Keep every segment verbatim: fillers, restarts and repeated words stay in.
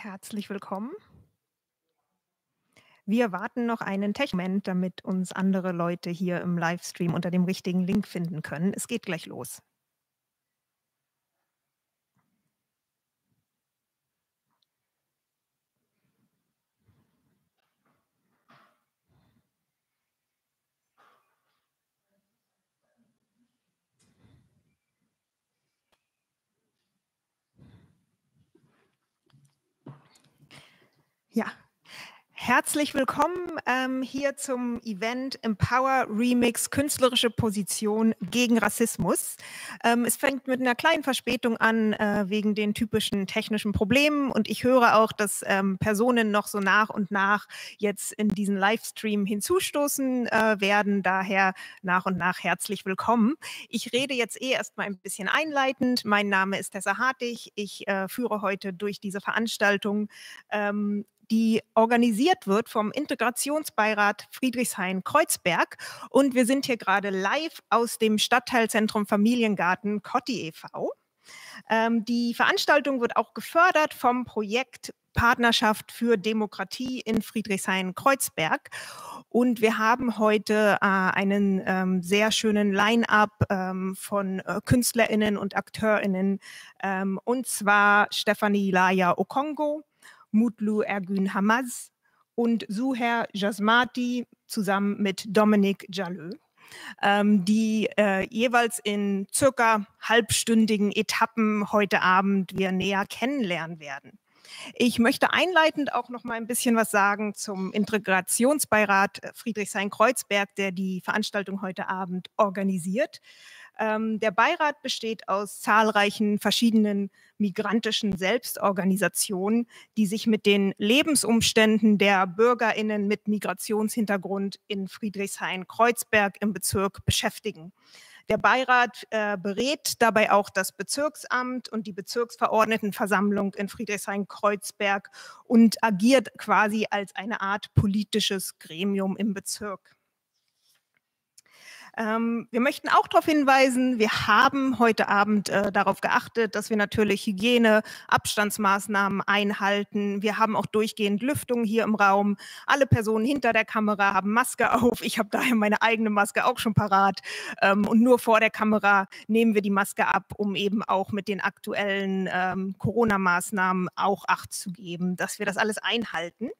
Herzlich willkommen. Wir warten noch einen Tech-Moment, damit uns andere Leute hier im Livestream unter dem richtigen Link finden können. Es geht gleich los. Ja, herzlich willkommen ähm, hier zum Event Empower Remix Künstlerische Position gegen Rassismus. Ähm, es fängt mit einer kleinen Verspätung an äh, wegen den typischen technischen Problemen und ich höre auch, dass ähm, Personen noch so nach und nach jetzt in diesen Livestream hinzustoßen äh, werden. Daher nach und nach herzlich willkommen. Ich rede jetzt eh erstmal ein bisschen einleitend. Mein Name ist Tessa Hartig. Ich äh, führe heute durch diese Veranstaltung ähm, die organisiert wird vom Integrationsbeirat Friedrichshain-Kreuzberg. Und wir sind hier gerade live aus dem Stadtteilzentrum Familiengarten Cotti e V Ähm, die Veranstaltung wird auch gefördert vom Projekt Partnerschaft für Demokratie in Friedrichshain-Kreuzberg. Und wir haben heute äh, einen ähm, sehr schönen Line-up ähm, von äh, KünstlerInnen und AkteurInnen. Ähm, und zwar Stefanie Laya Okongo, Mutlu Ergün Hamaz und Suher Jasmati zusammen mit Dominic Jalö, ähm, die äh, jeweils in circa halbstündigen Etappen heute Abend wir näher kennenlernen werden. Ich möchte einleitend auch noch mal ein bisschen was sagen zum Integrationsbeirat Friedrichshain-Kreuzberg, der die Veranstaltung heute Abend organisiert. Ähm, der Beirat besteht aus zahlreichen verschiedenen migrantischen Selbstorganisationen, die sich mit den Lebensumständen der BürgerInnen mit Migrationshintergrund in Friedrichshain-Kreuzberg im Bezirk beschäftigen. Der Beirat äh, berät dabei auch das Bezirksamt und die Bezirksverordnetenversammlung in Friedrichshain-Kreuzberg und agiert quasi als eine Art politisches Gremium im Bezirk. Ähm, wir möchten auch darauf hinweisen, wir haben heute Abend äh, darauf geachtet, dass wir natürlich Hygiene, Abstandsmaßnahmen einhalten. Wir haben auch durchgehend Lüftung hier im Raum. Alle Personen hinter der Kamera haben Maske auf. Ich habe daher meine eigene Maske auch schon parat. Ähm, und nur vor der Kamera nehmen wir die Maske ab, um eben auch mit den aktuellen ähm, Corona-Maßnahmen auch Acht zu geben, dass wir das alles einhalten.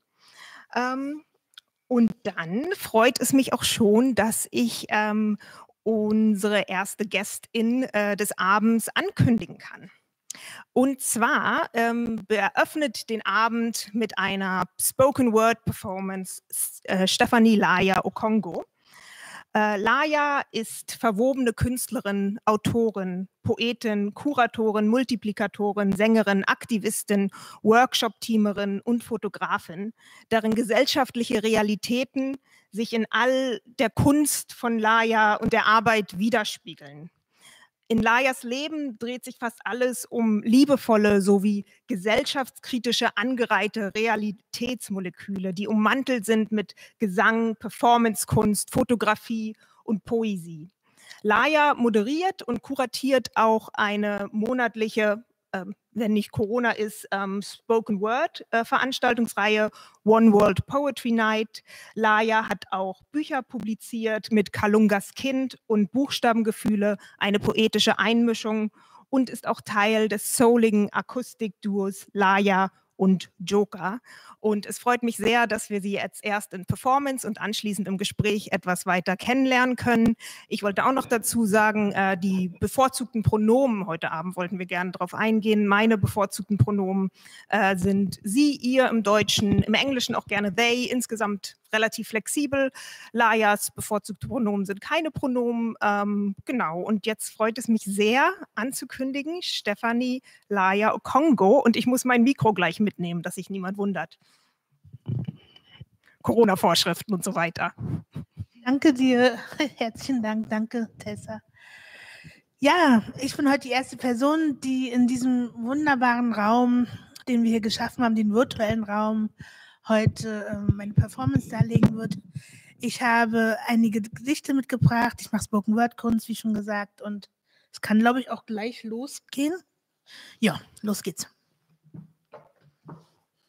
Ähm, Und dann freut es mich auch schon, dass ich ähm, unsere erste Gästin äh, des Abends ankündigen kann. Und zwar ähm, eröffnet den Abend mit einer Spoken-Word-Performance äh, Stefanie Laya Okongo. Äh, Laya ist verwobene Künstlerin, Autorin, Poetin, Kuratorin, Multiplikatorin, Sängerin, Aktivistin, Workshop-Teamerin und Fotografin, deren gesellschaftliche Realitäten sich in all der Kunst von Laya und der Arbeit widerspiegeln. In Layas Leben dreht sich fast alles um liebevolle sowie gesellschaftskritische angereihte Realitätsmoleküle, die ummantelt sind mit Gesang, Performancekunst, Fotografie und Poesie. Laya moderiert und kuratiert auch eine monatliche, ähm, wenn nicht Corona ist, ähm, Spoken Word äh, Veranstaltungsreihe One World Poetry Night. Laya hat auch Bücher publiziert mit Kalungas Kind und Buchstabengefühle, eine poetische Einmischung, und ist auch Teil des souligen Akustikduos Laya und Joker. Und es freut mich sehr, dass wir Sie jetzt erst in Performance und anschließend im Gespräch etwas weiter kennenlernen können. Ich wollte auch noch dazu sagen, äh, die bevorzugten Pronomen heute Abend wollten wir gerne darauf eingehen. Meine bevorzugten Pronomen äh, sind Sie, ihr im Deutschen, im Englischen auch gerne they, insgesamt relativ flexibel. Layas bevorzugte Pronomen sind keine Pronomen. Ähm, genau, und jetzt freut es mich sehr anzukündigen, Stefanie Laya Okongo, und ich muss mein Mikro gleich mitnehmen, dass sich niemand wundert. Corona-Vorschriften und so weiter. Danke dir, herzlichen Dank, danke Tessa. Ja, ich bin heute die erste Person, die in diesem wunderbaren Raum, den wir hier geschaffen haben, den virtuellen Raum, heute äh, meine Performance darlegen wird. Ich habe einige Gedichte mitgebracht, ich mache Spoken-Word-Kunst, wie schon gesagt, und es kann, glaube ich, auch gleich losgehen. Ja, los geht's.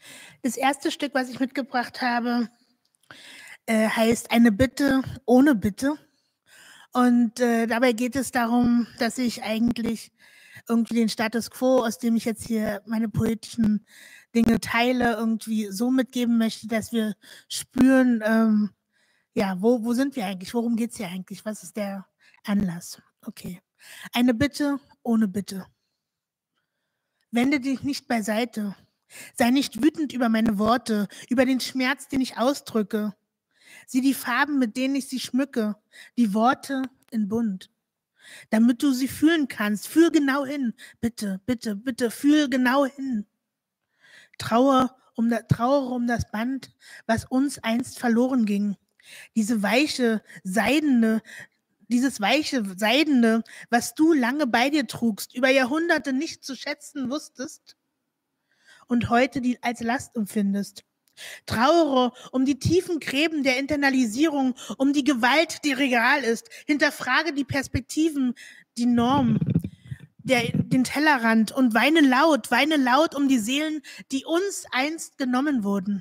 Das erste Stück, was ich mitgebracht habe, äh, heißt Eine Bitte ohne Bitte. Und äh, dabei geht es darum, dass ich eigentlich irgendwie den Status quo, aus dem ich jetzt hier meine poetischen Dinge teile, irgendwie so mitgeben möchte, dass wir spüren, ähm, ja, wo, wo sind wir eigentlich? Worum geht es hier eigentlich? Was ist der Anlass? Okay. Eine Bitte ohne Bitte. Wende dich nicht beiseite. Sei nicht wütend über meine Worte, über den Schmerz, den ich ausdrücke. Sieh die Farben, mit denen ich sie schmücke, die Worte in bunt. Damit du sie fühlen kannst, fühl genau hin. Bitte, bitte, bitte, fühl genau hin. Trauer um, da, trauere um das Band, was uns einst verloren ging. Diese weiche, seidene, dieses weiche, seidene, was du lange bei dir trugst, über Jahrhunderte nicht zu schätzen wusstest und heute die als Last empfindest. Trauere um die tiefen Gräben der Internalisierung, um die Gewalt, die real ist. Hinterfrage die Perspektiven, die Norm, der, den Tellerrand und weine laut, weine laut um die Seelen, die uns einst genommen wurden.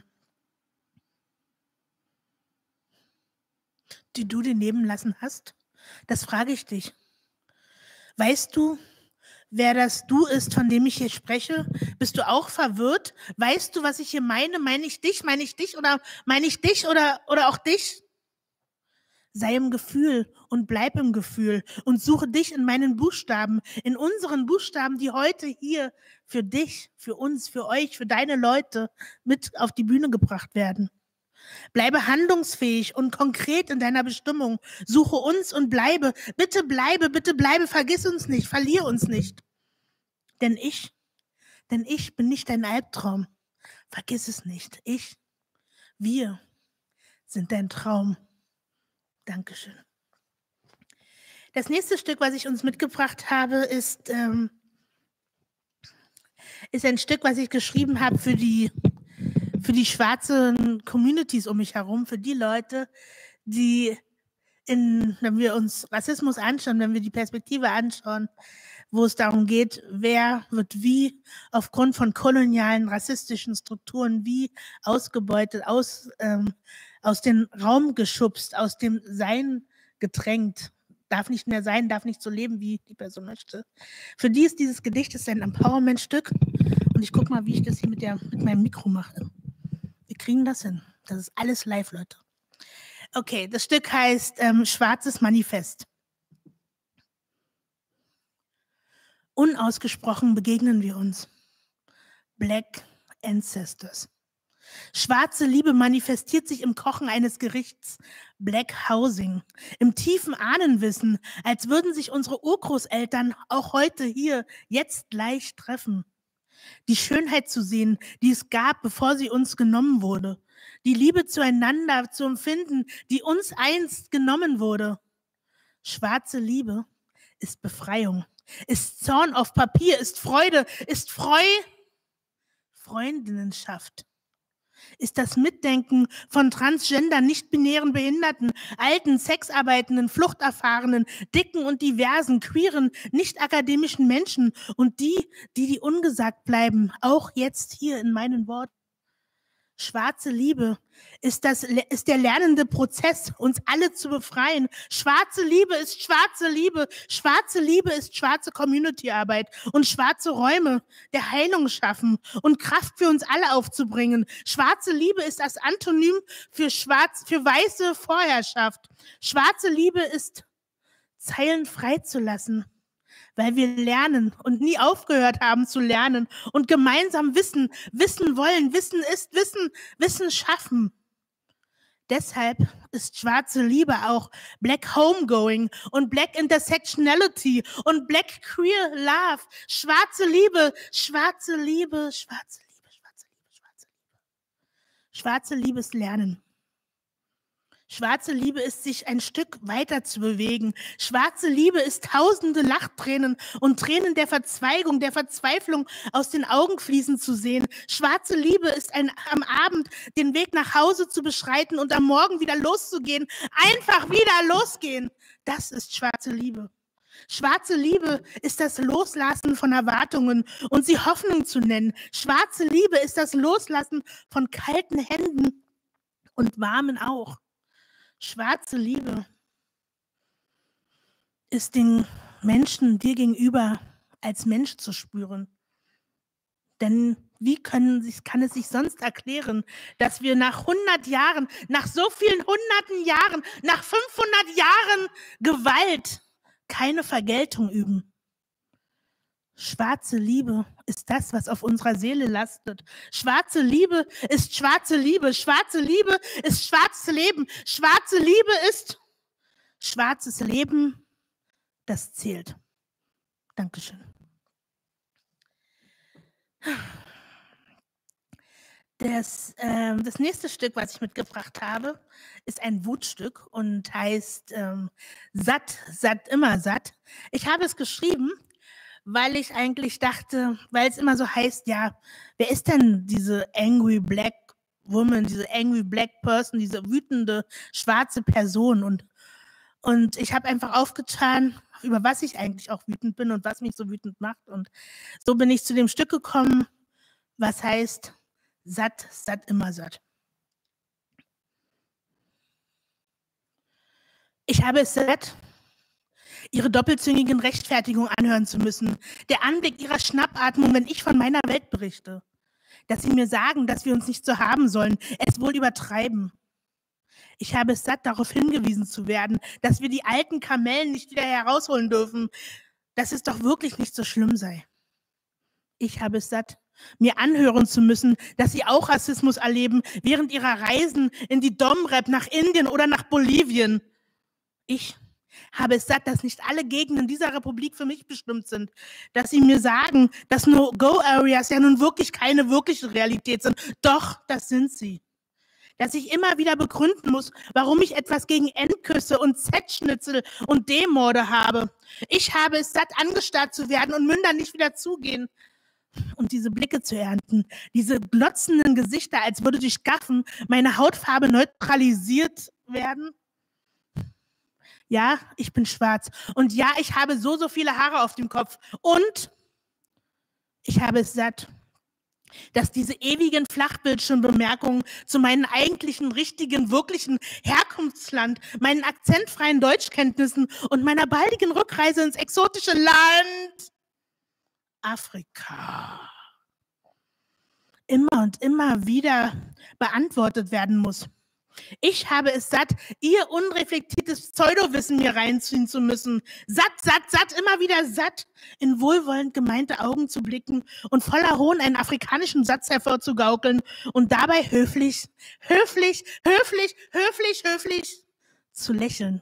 Die du dir nehmen lassen hast? Das frage ich dich. Weißt du, wer das Du ist, von dem ich hier spreche? Bist du auch verwirrt? Weißt du, was ich hier meine? Meine ich dich? Meine ich dich oder meine ich dich oder, oder auch dich? Sei im Gefühl und bleib im Gefühl und suche dich in meinen Buchstaben, in unseren Buchstaben, die heute hier für dich, für uns, für euch, für deine Leute mit auf die Bühne gebracht werden. Bleibe handlungsfähig und konkret in deiner Bestimmung. Suche uns und bleibe. Bitte bleibe, bitte bleibe. Vergiss uns nicht, verlier uns nicht. Denn ich, denn ich bin nicht dein Albtraum. Vergiss es nicht. Ich, wir sind dein Traum. Dankeschön. Das nächste Stück, was ich uns mitgebracht habe, ist, ähm, ist ein Stück, was ich geschrieben habe für die für die schwarzen Communities um mich herum, für die Leute, die, in, wenn wir uns Rassismus anschauen, wenn wir die Perspektive anschauen, wo es darum geht, wer wird wie aufgrund von kolonialen, rassistischen Strukturen wie ausgebeutet, aus, ähm, aus dem Raum geschubst, aus dem Sein gedrängt, darf nicht mehr sein, darf nicht so leben, wie die Person möchte. Für die ist dieses Gedicht ist ein Empowerment-Stück und ich gucke mal, wie ich das hier mit, der, mit meinem Mikro mache. Wir kriegen das hin. Das ist alles live, Leute. Okay, das Stück heißt ähm, Schwarzes Manifest. Unausgesprochen begegnen wir uns. Black Ancestors. Schwarze Liebe manifestiert sich im Kochen eines Gerichts. Black Housing. Im tiefen Ahnenwissen, als würden sich unsere Urgroßeltern auch heute hier, jetzt gleich treffen. Die Schönheit zu sehen, die es gab, bevor sie uns genommen wurde. Die Liebe zueinander zu empfinden, die uns einst genommen wurde. Schwarze Liebe ist Befreiung, ist Zorn auf Papier, ist Freude, ist Freu, Freundinnenschaft. Ist das Mitdenken von transgender, nicht-binären Behinderten, alten, sexarbeitenden, fluchterfahrenen, dicken und diversen, queeren, nicht-akademischen Menschen und die, die, die ungesagt bleiben, auch jetzt hier in meinen Worten. Schwarze Liebe ist, das, ist der lernende Prozess, uns alle zu befreien. Schwarze Liebe ist schwarze Liebe. Schwarze Liebe ist schwarze Community-Arbeit und schwarze Räume der Heilung schaffen und Kraft für uns alle aufzubringen. Schwarze Liebe ist das Antonym für, schwarz, für weiße Vorherrschaft. Schwarze Liebe ist Zeilen freizulassen, weil wir lernen und nie aufgehört haben zu lernen und gemeinsam wissen, wissen wollen, Wissen ist Wissen, Wissen schaffen. Deshalb ist schwarze Liebe auch Black Homegoing und Black Intersectionality und Black Queer Love. Schwarze Liebe, schwarze Liebe, schwarze Liebe, schwarze Liebe, schwarze Liebe. Schwarze Liebe ist Lernen. Schwarze Liebe ist, sich ein Stück weiter zu bewegen. Schwarze Liebe ist tausende Lachtränen und Tränen der Verzweigung, der Verzweiflung aus den Augen fließen zu sehen. Schwarze Liebe ist ein, am Abend den Weg nach Hause zu beschreiten und am Morgen wieder loszugehen. Einfach wieder losgehen. Das ist schwarze Liebe. Schwarze Liebe ist das Loslassen von Erwartungen und sie Hoffnung zu nennen. Schwarze Liebe ist das Loslassen von kalten Händen und warmen auch. Schwarze Liebe ist den Menschen dir gegenüber als Mensch zu spüren. Denn wie können sich, kann es sich sonst erklären, dass wir nach hundert Jahren, nach so vielen hunderten Jahren, nach fünfhundert Jahren Gewalt keine Vergeltung üben? Schwarze Liebe ist das, was auf unserer Seele lastet. Schwarze Liebe ist schwarze Liebe. Schwarze Liebe ist schwarzes Leben. Schwarze Liebe ist schwarzes Leben, das zählt. Dankeschön. Das, äh, das nächste Stück, was ich mitgebracht habe, ist ein Wutstück und heißt ähm, Satt, satt, immer satt. Ich habe es geschrieben, weil ich eigentlich dachte, weil es immer so heißt, ja, wer ist denn diese angry black woman, diese angry black person, diese wütende schwarze Person? Und, und ich habe einfach aufgetan, über was ich eigentlich auch wütend bin und was mich so wütend macht. Und so bin ich zu dem Stück gekommen, was heißt satt, satt, immer satt. Ich habe es satt, ihre doppelzüngigen Rechtfertigungen anhören zu müssen. Der Anblick ihrer Schnappatmung, wenn ich von meiner Welt berichte. Dass sie mir sagen, dass wir uns nicht so haben sollen, es wohl übertreiben. Ich habe es satt, darauf hingewiesen zu werden, dass wir die alten Kamellen nicht wieder herausholen dürfen, dass es doch wirklich nicht so schlimm sei. Ich habe es satt, mir anhören zu müssen, dass sie auch Rassismus erleben während ihrer Reisen in die Domrep nach Indien oder nach Bolivien. Ich habe es satt, dass nicht alle Gegenden dieser Republik für mich bestimmt sind, dass sie mir sagen, dass No-Go-Areas ja nun wirklich keine wirkliche Realität sind. Doch, das sind sie. Dass ich immer wieder begründen muss, warum ich etwas gegen Endküsse und Z-Schnitzel und D-Morde habe. Ich habe es satt, angestarrt zu werden und Münder nicht wieder zugehen. Und diese Blicke zu ernten, diese glotzenden Gesichter, als würde durch Gaffen meine Hautfarbe neutralisiert werden. Ja, ich bin schwarz. Und ja, ich habe so, so viele Haare auf dem Kopf. Und ich habe es satt, dass diese ewigen Flachbildschirmbemerkungen zu meinem eigentlichen, richtigen, wirklichen Herkunftsland, meinen akzentfreien Deutschkenntnissen und meiner baldigen Rückreise ins exotische Land Afrika immer und immer wieder beantwortet werden muss. Ich habe es satt, ihr unreflektiertes Pseudowissen mir reinziehen zu müssen. Satt, satt, satt, immer wieder satt, in wohlwollend gemeinte Augen zu blicken und voller Hohn einen afrikanischen Satz hervorzugaukeln und dabei höflich, höflich, höflich, höflich, höflich zu lächeln.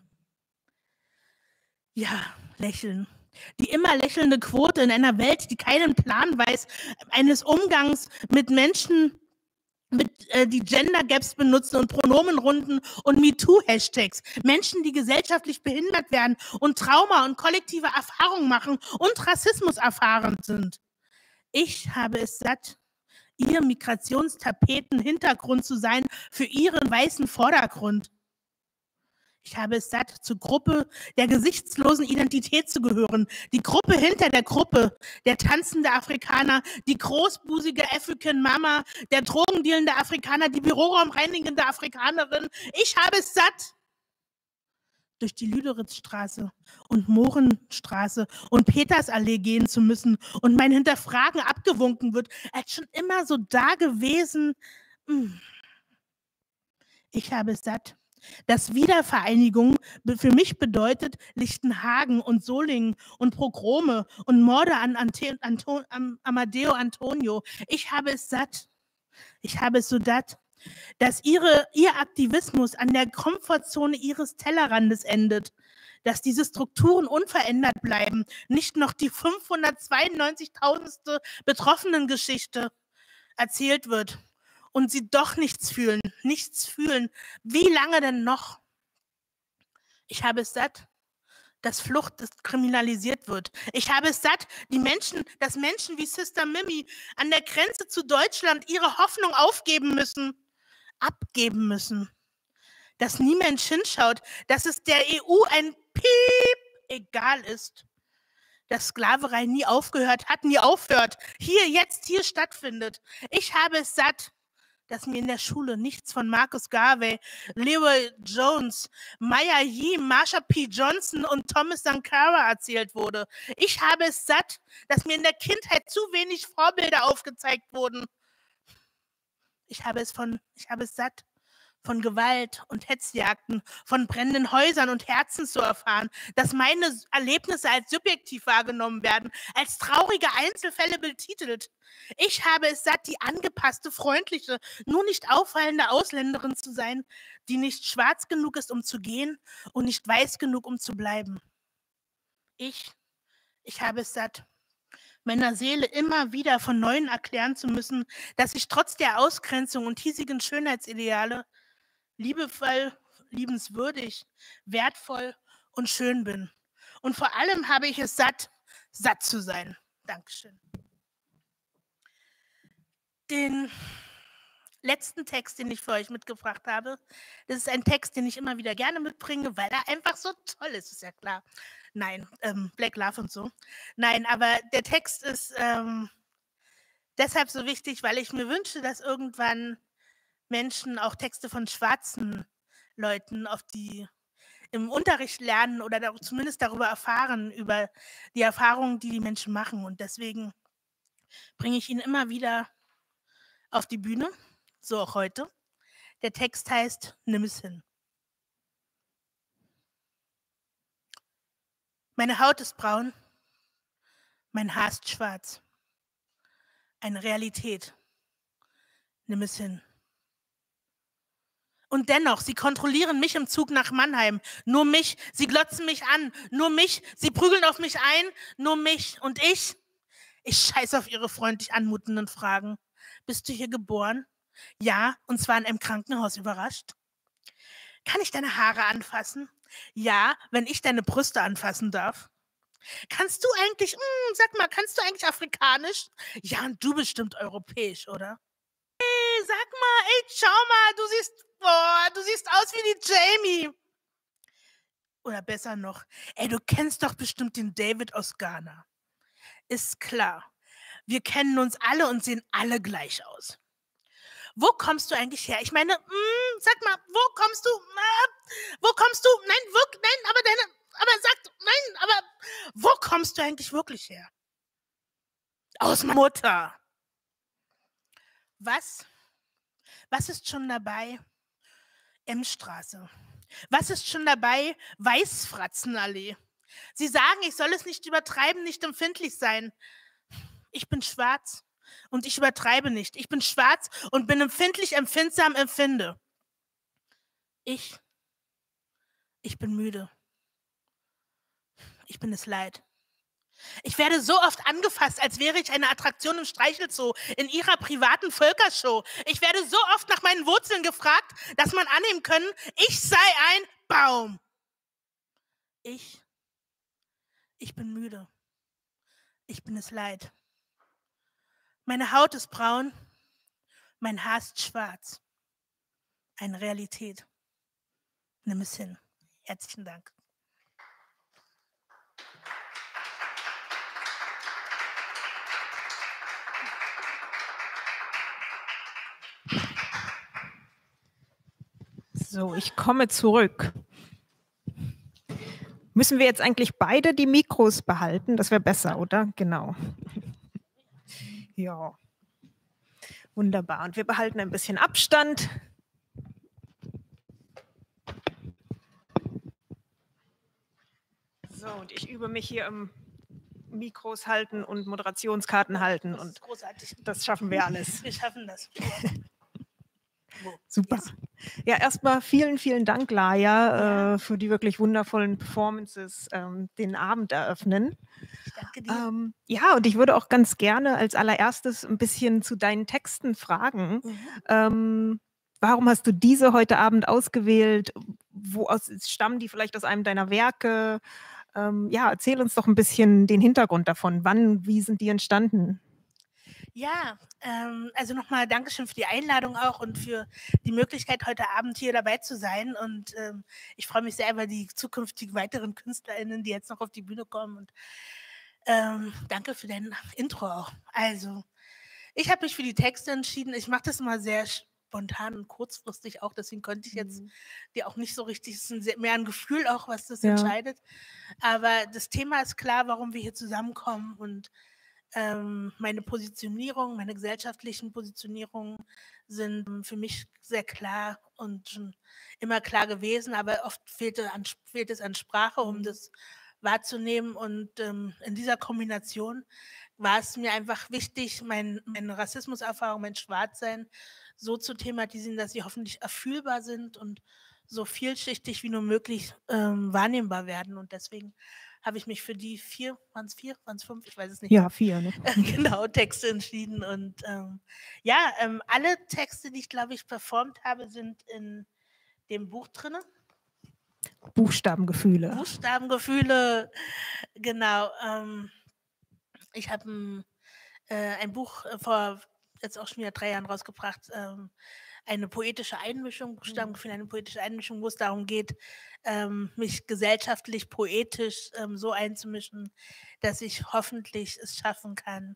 Ja, lächeln. Die immer lächelnde Quote in einer Welt, die keinen Plan weiß, eines Umgangs mit Menschen, mit, äh, die Gender Gaps benutzen und Pronomenrunden und MeToo-Hashtags. Menschen, die gesellschaftlich behindert werden und Trauma und kollektive Erfahrungen machen und Rassismus erfahren sind. Ich habe es satt, ihr Migrationstapeten-Hintergrund zu sein für ihren weißen Vordergrund. Ich habe es satt, zur Gruppe der gesichtslosen Identität zu gehören. Die Gruppe hinter der Gruppe, der tanzende Afrikaner, die großbusige African Mama, der drogendealende Afrikaner, die büroraumreinigende Afrikanerin. Ich habe es satt, durch die Lüderitzstraße und Mohrenstraße und Petersallee gehen zu müssen und mein Hinterfragen abgewunken wird, als schon immer so da gewesen. Ich habe es satt, dass Wiedervereinigung für mich bedeutet Lichtenhagen und Solingen und Pogrome und Morde an Ante Anton am Amadeo Antonio. Ich habe es satt. Ich habe es so satt, dass ihre, ihr Aktivismus an der Komfortzone ihres Tellerrandes endet. Dass diese Strukturen unverändert bleiben. Nicht noch die fünfhundertzweiundneunzigtausendste Betroffenengeschichte erzählt wird. Und sie doch nichts fühlen, nichts fühlen. Wie lange denn noch? Ich habe es satt, dass Flucht kriminalisiert wird. Ich habe es satt, die Menschen, dass Menschen wie Sister Mimi an der Grenze zu Deutschland ihre Hoffnung aufgeben müssen, abgeben müssen. Dass niemand hinschaut, dass es der E U ein Piep egal ist, dass Sklaverei nie aufgehört hat, nie aufhört, hier, jetzt, hier stattfindet. Ich habe es satt, dass mir in der Schule nichts von Marcus Garvey, Leroy Jones, Maya Yee, Marsha P. Johnson und Thomas Sankara erzählt wurde. Ich habe es satt, dass mir in der Kindheit zu wenig Vorbilder aufgezeigt wurden. Ich habe es von, ich habe es satt, von Gewalt und Hetzjagden, von brennenden Häusern und Herzen zu erfahren, dass meine Erlebnisse als subjektiv wahrgenommen werden, als traurige Einzelfälle betitelt. Ich habe es satt, die angepasste, freundliche, nur nicht auffallende Ausländerin zu sein, die nicht schwarz genug ist, um zu gehen und nicht weiß genug, um zu bleiben. Ich, ich habe es satt, meiner Seele immer wieder von Neuem erklären zu müssen, dass ich trotz der Ausgrenzung und hiesigen Schönheitsideale liebevoll, liebenswürdig, wertvoll und schön bin. Und vor allem habe ich es satt, satt zu sein. Dankeschön. Den letzten Text, den ich für euch mitgebracht habe, das ist ein Text, den ich immer wieder gerne mitbringe, weil er einfach so toll ist, ist ja klar. Nein, ähm, Black Love und so. Nein, aber der Text ist ähm, deshalb so wichtig, weil ich mir wünsche, dass irgendwann Menschen auch Texte von schwarzen Leuten, auf die im Unterricht lernen oder da, zumindest darüber erfahren, über die Erfahrungen, die die Menschen machen. Und deswegen bringe ich ihn immer wieder auf die Bühne, so auch heute. Der Text heißt Nimm es hin. Meine Haut ist braun, mein Haar ist schwarz. Eine Realität. Nimm es hin. Und dennoch, sie kontrollieren mich im Zug nach Mannheim. Nur mich, sie glotzen mich an. Nur mich, sie prügeln auf mich ein. Nur mich. Und ich? Ich scheiße auf ihre freundlich anmutenden Fragen. Bist du hier geboren? Ja, und zwar in einem Krankenhaus, überrascht. Kann ich deine Haare anfassen? Ja, wenn ich deine Brüste anfassen darf. Kannst du eigentlich, mh, sag mal, kannst du eigentlich afrikanisch? Ja, und du bestimmt europäisch, oder? Hey, sag mal, ey, schau mal, du siehst, boah, du siehst aus wie die Jamie. Oder besser noch, ey, du kennst doch bestimmt den David aus Ghana. Ist klar. Wir kennen uns alle und sehen alle gleich aus. Wo kommst du eigentlich her? Ich meine, mh, sag mal, wo kommst du? Äh, wo kommst du? Nein, wirklich, nein, aber deine, aber sag, nein, aber wo kommst du eigentlich wirklich her? Aus meiner Mutter. Was? Was ist schon dabei? M-Straße. Was ist schon dabei? Weißfratzenallee. Sie sagen, ich soll es nicht übertreiben, nicht empfindlich sein. Ich bin schwarz und ich übertreibe nicht. Ich bin schwarz und bin empfindlich, empfindsam, empfinde. Ich, ich bin müde. Ich bin es leid. Ich werde so oft angefasst, als wäre ich eine Attraktion im Streichelzoo, in ihrer privaten Völkershow. Ich werde so oft nach meinen Wurzeln gefragt, dass man annehmen können, ich sei ein Baum. Ich, ich bin müde. Ich bin es leid. Meine Haut ist braun, mein Haar ist schwarz. Eine Realität. Nimm es hin. Herzlichen Dank. So, ich komme zurück. Müssen wir jetzt eigentlich beide die Mikros behalten? Das wäre besser, oder? Genau. Ja. Wunderbar. Und wir behalten ein bisschen Abstand. So, und ich übe mich hier im Mikros halten und Moderationskarten halten. Das ist und großartig. Das schaffen wir alles. Wir schaffen das. Super. Ja, erstmal vielen, vielen Dank, Laia, ja. äh, für die wirklich wundervollen Performances, ähm, den Abend eröffnen. Ich danke dir. Ähm, ja, und ich würde auch ganz gerne als allererstes ein bisschen zu deinen Texten fragen. Mhm. Ähm, warum hast du diese heute Abend ausgewählt? Wo aus, stammen die vielleicht aus einem deiner Werke? Ähm, ja, erzähl uns doch ein bisschen den Hintergrund davon. Wann, wie sind die entstanden? Ja, ähm, also nochmal Dankeschön für die Einladung auch und für die Möglichkeit, heute Abend hier dabei zu sein. Und ähm, ich freue mich sehr über die zukünftigen weiteren KünstlerInnen, die jetzt noch auf die Bühne kommen. Und ähm, danke für dein Intro auch. Also, ich habe mich für die Texte entschieden. Ich mache das immer sehr spontan und kurzfristig auch, deswegen konnte ich jetzt Mhm. dir auch nicht so richtig, es ist ein sehr, mehr ein Gefühl auch, was das Ja. entscheidet. Aber das Thema ist klar, warum wir hier zusammenkommen und ähm, meine Positionierung, meine gesellschaftlichen Positionierungen sind für mich sehr klar und schon immer klar gewesen, aber oft fehlte an, fehlt es an Sprache, um Mhm. das wahrzunehmen. Und ähm, in dieser Kombination war es mir einfach wichtig, mein, meine Rassismuserfahrung, mein Schwarzsein so zu thematisieren, dass sie hoffentlich erfühlbar sind und so vielschichtig wie nur möglich ähm, wahrnehmbar werden. Und deswegen habe ich mich für die vier, waren es vier, waren es fünf, ich weiß es nicht Ja, mehr, vier, ne? genau, Texte entschieden. Und ähm, ja, ähm, alle Texte, die ich, glaube ich, performt habe, sind in dem Buch drin. Buchstabengefühle. Buchstabengefühle, genau. Ähm, ich habe ein, äh, ein Buch äh, vor jetzt auch schon wieder drei Jahren rausgebracht, ähm, eine poetische Einmischung, Buchstabengefühle, eine poetische Einmischung, wo es darum geht, ähm, mich gesellschaftlich, poetisch ähm, so einzumischen, dass ich hoffentlich es schaffen kann,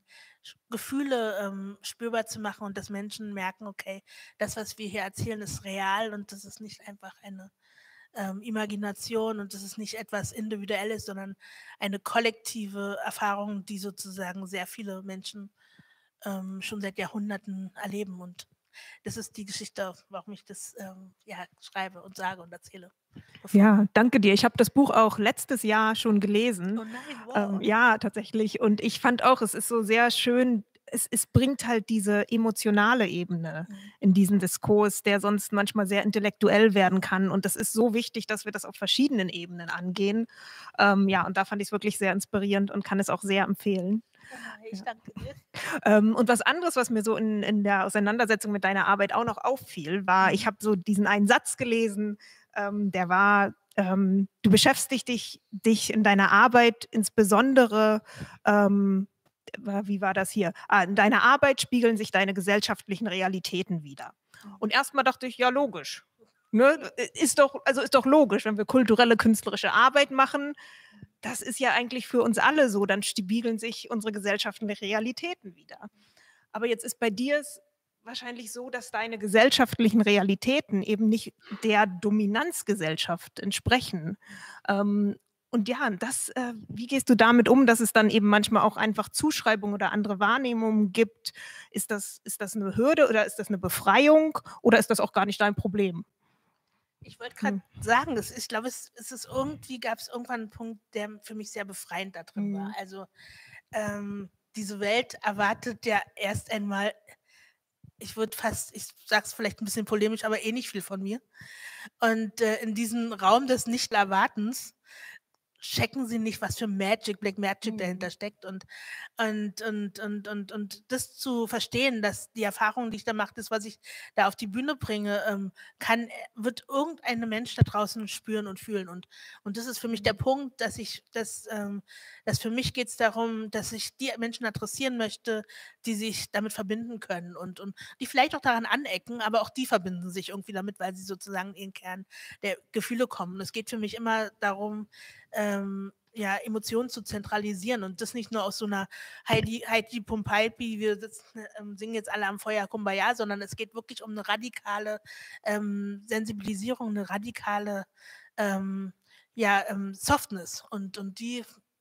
Gefühle ähm, spürbar zu machen und dass Menschen merken, okay, das, was wir hier erzählen, ist real und das ist nicht einfach eine ähm, Imagination und das ist nicht etwas Individuelles, sondern eine kollektive Erfahrung, die sozusagen sehr viele Menschen ähm, schon seit Jahrhunderten erleben. Und das ist die Geschichte, warum ich das ähm, ja, schreibe und sage und erzähle. Ja, danke dir. Ich habe das Buch auch letztes Jahr schon gelesen. Oh nein, wow. Ähm, ja, tatsächlich. Und ich fand auch, es ist so sehr schön, es, es bringt halt diese emotionale Ebene Mhm. in diesen Diskurs, der sonst manchmal sehr intellektuell werden kann. Und das ist so wichtig, dass wir das auf verschiedenen Ebenen angehen. Ähm, ja, und da fand ich es wirklich sehr inspirierend und kann es auch sehr empfehlen. Oh, ich danke dir. Ähm, und was anderes, was mir so in, in der Auseinandersetzung mit deiner Arbeit auch noch auffiel, war, Mhm. ich habe so diesen einen Satz gelesen, ähm, der war, ähm, du beschäftigst dich, dich in deiner Arbeit insbesondere, ähm, wie war das hier? Ah, in deiner Arbeit spiegeln sich deine gesellschaftlichen Realitäten wider. Und erstmal dachte ich, ja, logisch. Ne? Ist doch, also ist doch logisch, wenn wir kulturelle, künstlerische Arbeit machen, das ist ja eigentlich für uns alle so, dann spiegeln sich unsere gesellschaftlichen Realitäten wider. Aber jetzt ist bei dir es wahrscheinlich so, dass deine gesellschaftlichen Realitäten eben nicht der Dominanzgesellschaft entsprechen. Ähm, und ja, das, äh, wie gehst du damit um, dass es dann eben manchmal auch einfach Zuschreibungen oder andere Wahrnehmungen gibt? Ist das, ist das eine Hürde oder ist das eine Befreiung oder ist das auch gar nicht dein Problem? Ich wollte gerade hm. sagen, das, ich glaube, es, es ist irgendwie, gab es irgendwann einen Punkt, der für mich sehr befreiend da drin mhm. war. Also ähm, diese Welt erwartet ja erst einmal, ich würde fast, ich sage es vielleicht ein bisschen polemisch, aber eh nicht viel von mir. Und äh, in diesem Raum des Nicht-Erwartens checken sie nicht, was für Magic, Black Magic mhm. dahinter steckt. Und, und, und, und, und, und das zu verstehen, dass die Erfahrung, die ich da mache, das, was ich da auf die Bühne bringe, ähm, kann, wird irgendein Mensch da draußen spüren und fühlen. Und, und das ist für mich der Punkt, dass ich, dass, ähm, dass für mich geht es darum, dass ich die Menschen adressieren möchte, die sich damit verbinden können und, und die vielleicht auch daran anecken, aber auch die verbinden sich irgendwie damit, weil sie sozusagen in den Kern der Gefühle kommen. Es geht für mich immer darum, ähm, ja, Emotionen zu zentralisieren und das nicht nur aus so einer Heidi, Heidi Pumpalpi, wir sitzen, ähm, singen jetzt alle am Feuer Kumbaya, sondern es geht wirklich um eine radikale ähm, Sensibilisierung, eine radikale ähm, ja, ähm, Softness und, und die,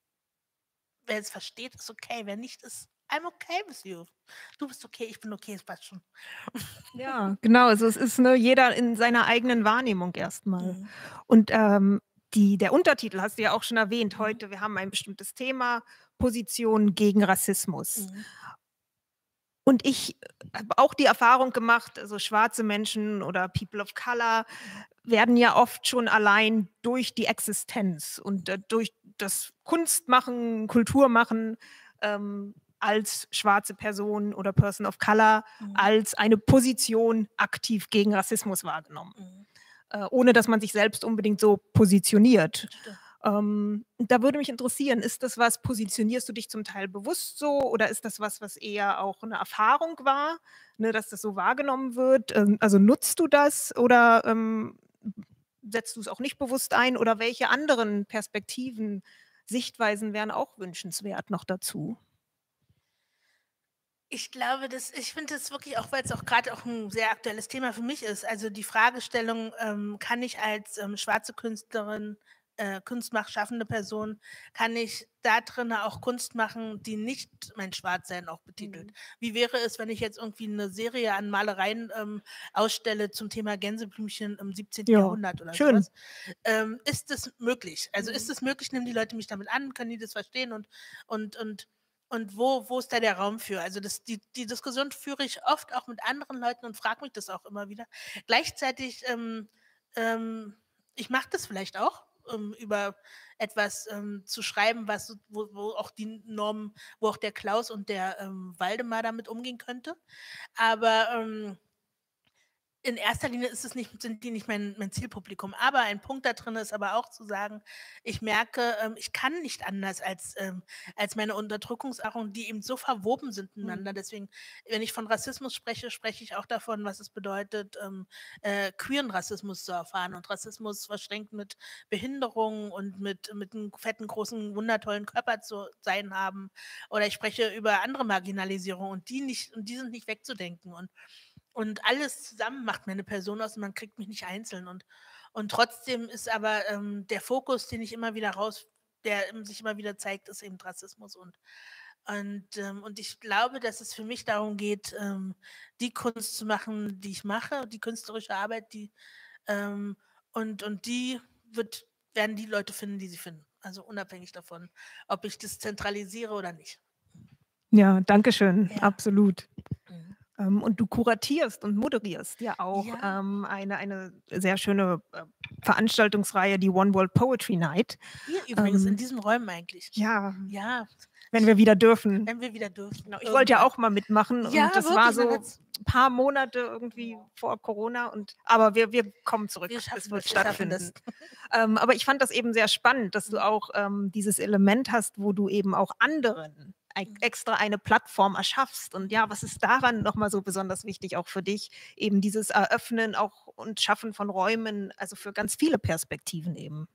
wer es versteht, ist okay, wer nicht, ist I'm okay with you. Du bist okay, ich bin okay, es passt schon. Ja, genau, also es ist ne, jeder in seiner eigenen Wahrnehmung erstmal. Mhm. Und ähm, Die, der Untertitel hast du ja auch schon erwähnt heute, wir haben ein bestimmtes Thema, Position gegen Rassismus. Mhm. Und ich habe auch die Erfahrung gemacht, also schwarze Menschen oder People of Color werden ja oft schon allein durch die Existenz und äh, durch das Kunstmachen, Kulturmachen ähm, als schwarze Person oder Person of Color mhm. als eine Position aktiv gegen Rassismus wahrgenommen. Mhm. Ohne dass man sich selbst unbedingt so positioniert. Ähm, da würde mich interessieren, ist das was, positionierst du dich zum Teil bewusst so oder ist das was, was eher auch eine Erfahrung war, ne, dass das so wahrgenommen wird? Ähm, also nutzt du das oder ähm, setzt du es auch nicht bewusst ein oder welche anderen Perspektiven, Sichtweisen wären auch wünschenswert noch dazu? Ich glaube, dass ich finde das wirklich auch, weil es auch gerade auch ein sehr aktuelles Thema für mich ist. Also, die Fragestellung, ähm, kann ich als, ähm, schwarze Künstlerin, äh, Kunstmach schaffende Person, kann ich da drinnen auch Kunst machen, die nicht mein Schwarzsein auch betitelt? Mhm. Wie wäre es, wenn ich jetzt irgendwie eine Serie an Malereien, ähm, ausstelle zum Thema Gänseblümchen im siebzehnten. Ja, Jahrhundert oder schön. sowas? Ähm, ist es möglich? Also, ist Mhm. es möglich? Nehmen die Leute mich damit an? Können die das verstehen? Und und und und wo wo ist da der Raum für? Also, das die die Diskussion führe ich oft auch mit anderen Leuten und frage mich das auch immer wieder. Gleichzeitig, ähm, ähm ich mache das vielleicht auch, ähm, über etwas, ähm, zu schreiben, was so wo wo auch die Normen wo auch der Klaus und der, ähm, Waldemar damit umgehen könnte. Aber, ähm in erster Linie ist es nicht sind die nicht mein mein Zielpublikum. Aber ein Punkt da drin ist aber auch zu sagen, ich merke, ähm, ich kann nicht anders als, ähm als meine Unterdrückungserfahrungen, die eben so verwoben sind miteinander. Mhm. Deswegen, wenn ich von Rassismus spreche, spreche ich auch davon, was es bedeutet, ähm, äh, queeren Rassismus zu erfahren und Rassismus verschränkt mit Behinderung und mit mit einem fetten, großen, wundertollen Körper zu sein haben. Oder ich spreche über andere Marginalisierung und die nicht und die sind nicht wegzudenken. Und und alles zusammen macht mir eine Person aus und man kriegt mich nicht einzeln. Und und trotzdem ist aber, ähm, der Fokus, den ich immer wieder raus der, ähm, sich immer wieder zeigt, ist eben Rassismus. Und und, ähm und ich glaube, dass es für mich darum geht, ähm, die Kunst zu machen, die ich mache, die künstlerische Arbeit, die ähm, und und die wird werden die Leute finden, die sie finden. Also, unabhängig davon, ob ich das zentralisiere oder nicht. Ja, danke schön, Ja. absolut. Mhm. Ähm, und du kuratierst und moderierst ja auch, Ja. ähm, eine eine sehr schöne, äh, Veranstaltungsreihe, die One World Poetry Night. Hier übrigens in Ähm, diesen Räumen eigentlich. ja, Ja, wenn wir wieder dürfen. wenn wir wieder dürfen, Genau, ich wollte ja irgendwann. auch mal mitmachen und Ja, das war wirklich, man so hat's ein paar Monate irgendwie vor Corona und aber wir wir kommen wir zurück. Es schaffen wird das, wir schaffen das. stattfinden. Ähm, aber ich fand das eben sehr spannend, dass du Mhm, auch, ähm, dieses Element hast, wo du eben auch anderen ei mhm, extra eine Plattform erschaffst. Und ja, was ist daran noch mal so besonders wichtig auch für dich? Eben dieses Eröffnen auch und Schaffen von Räumen, also für ganz viele Perspektiven eben.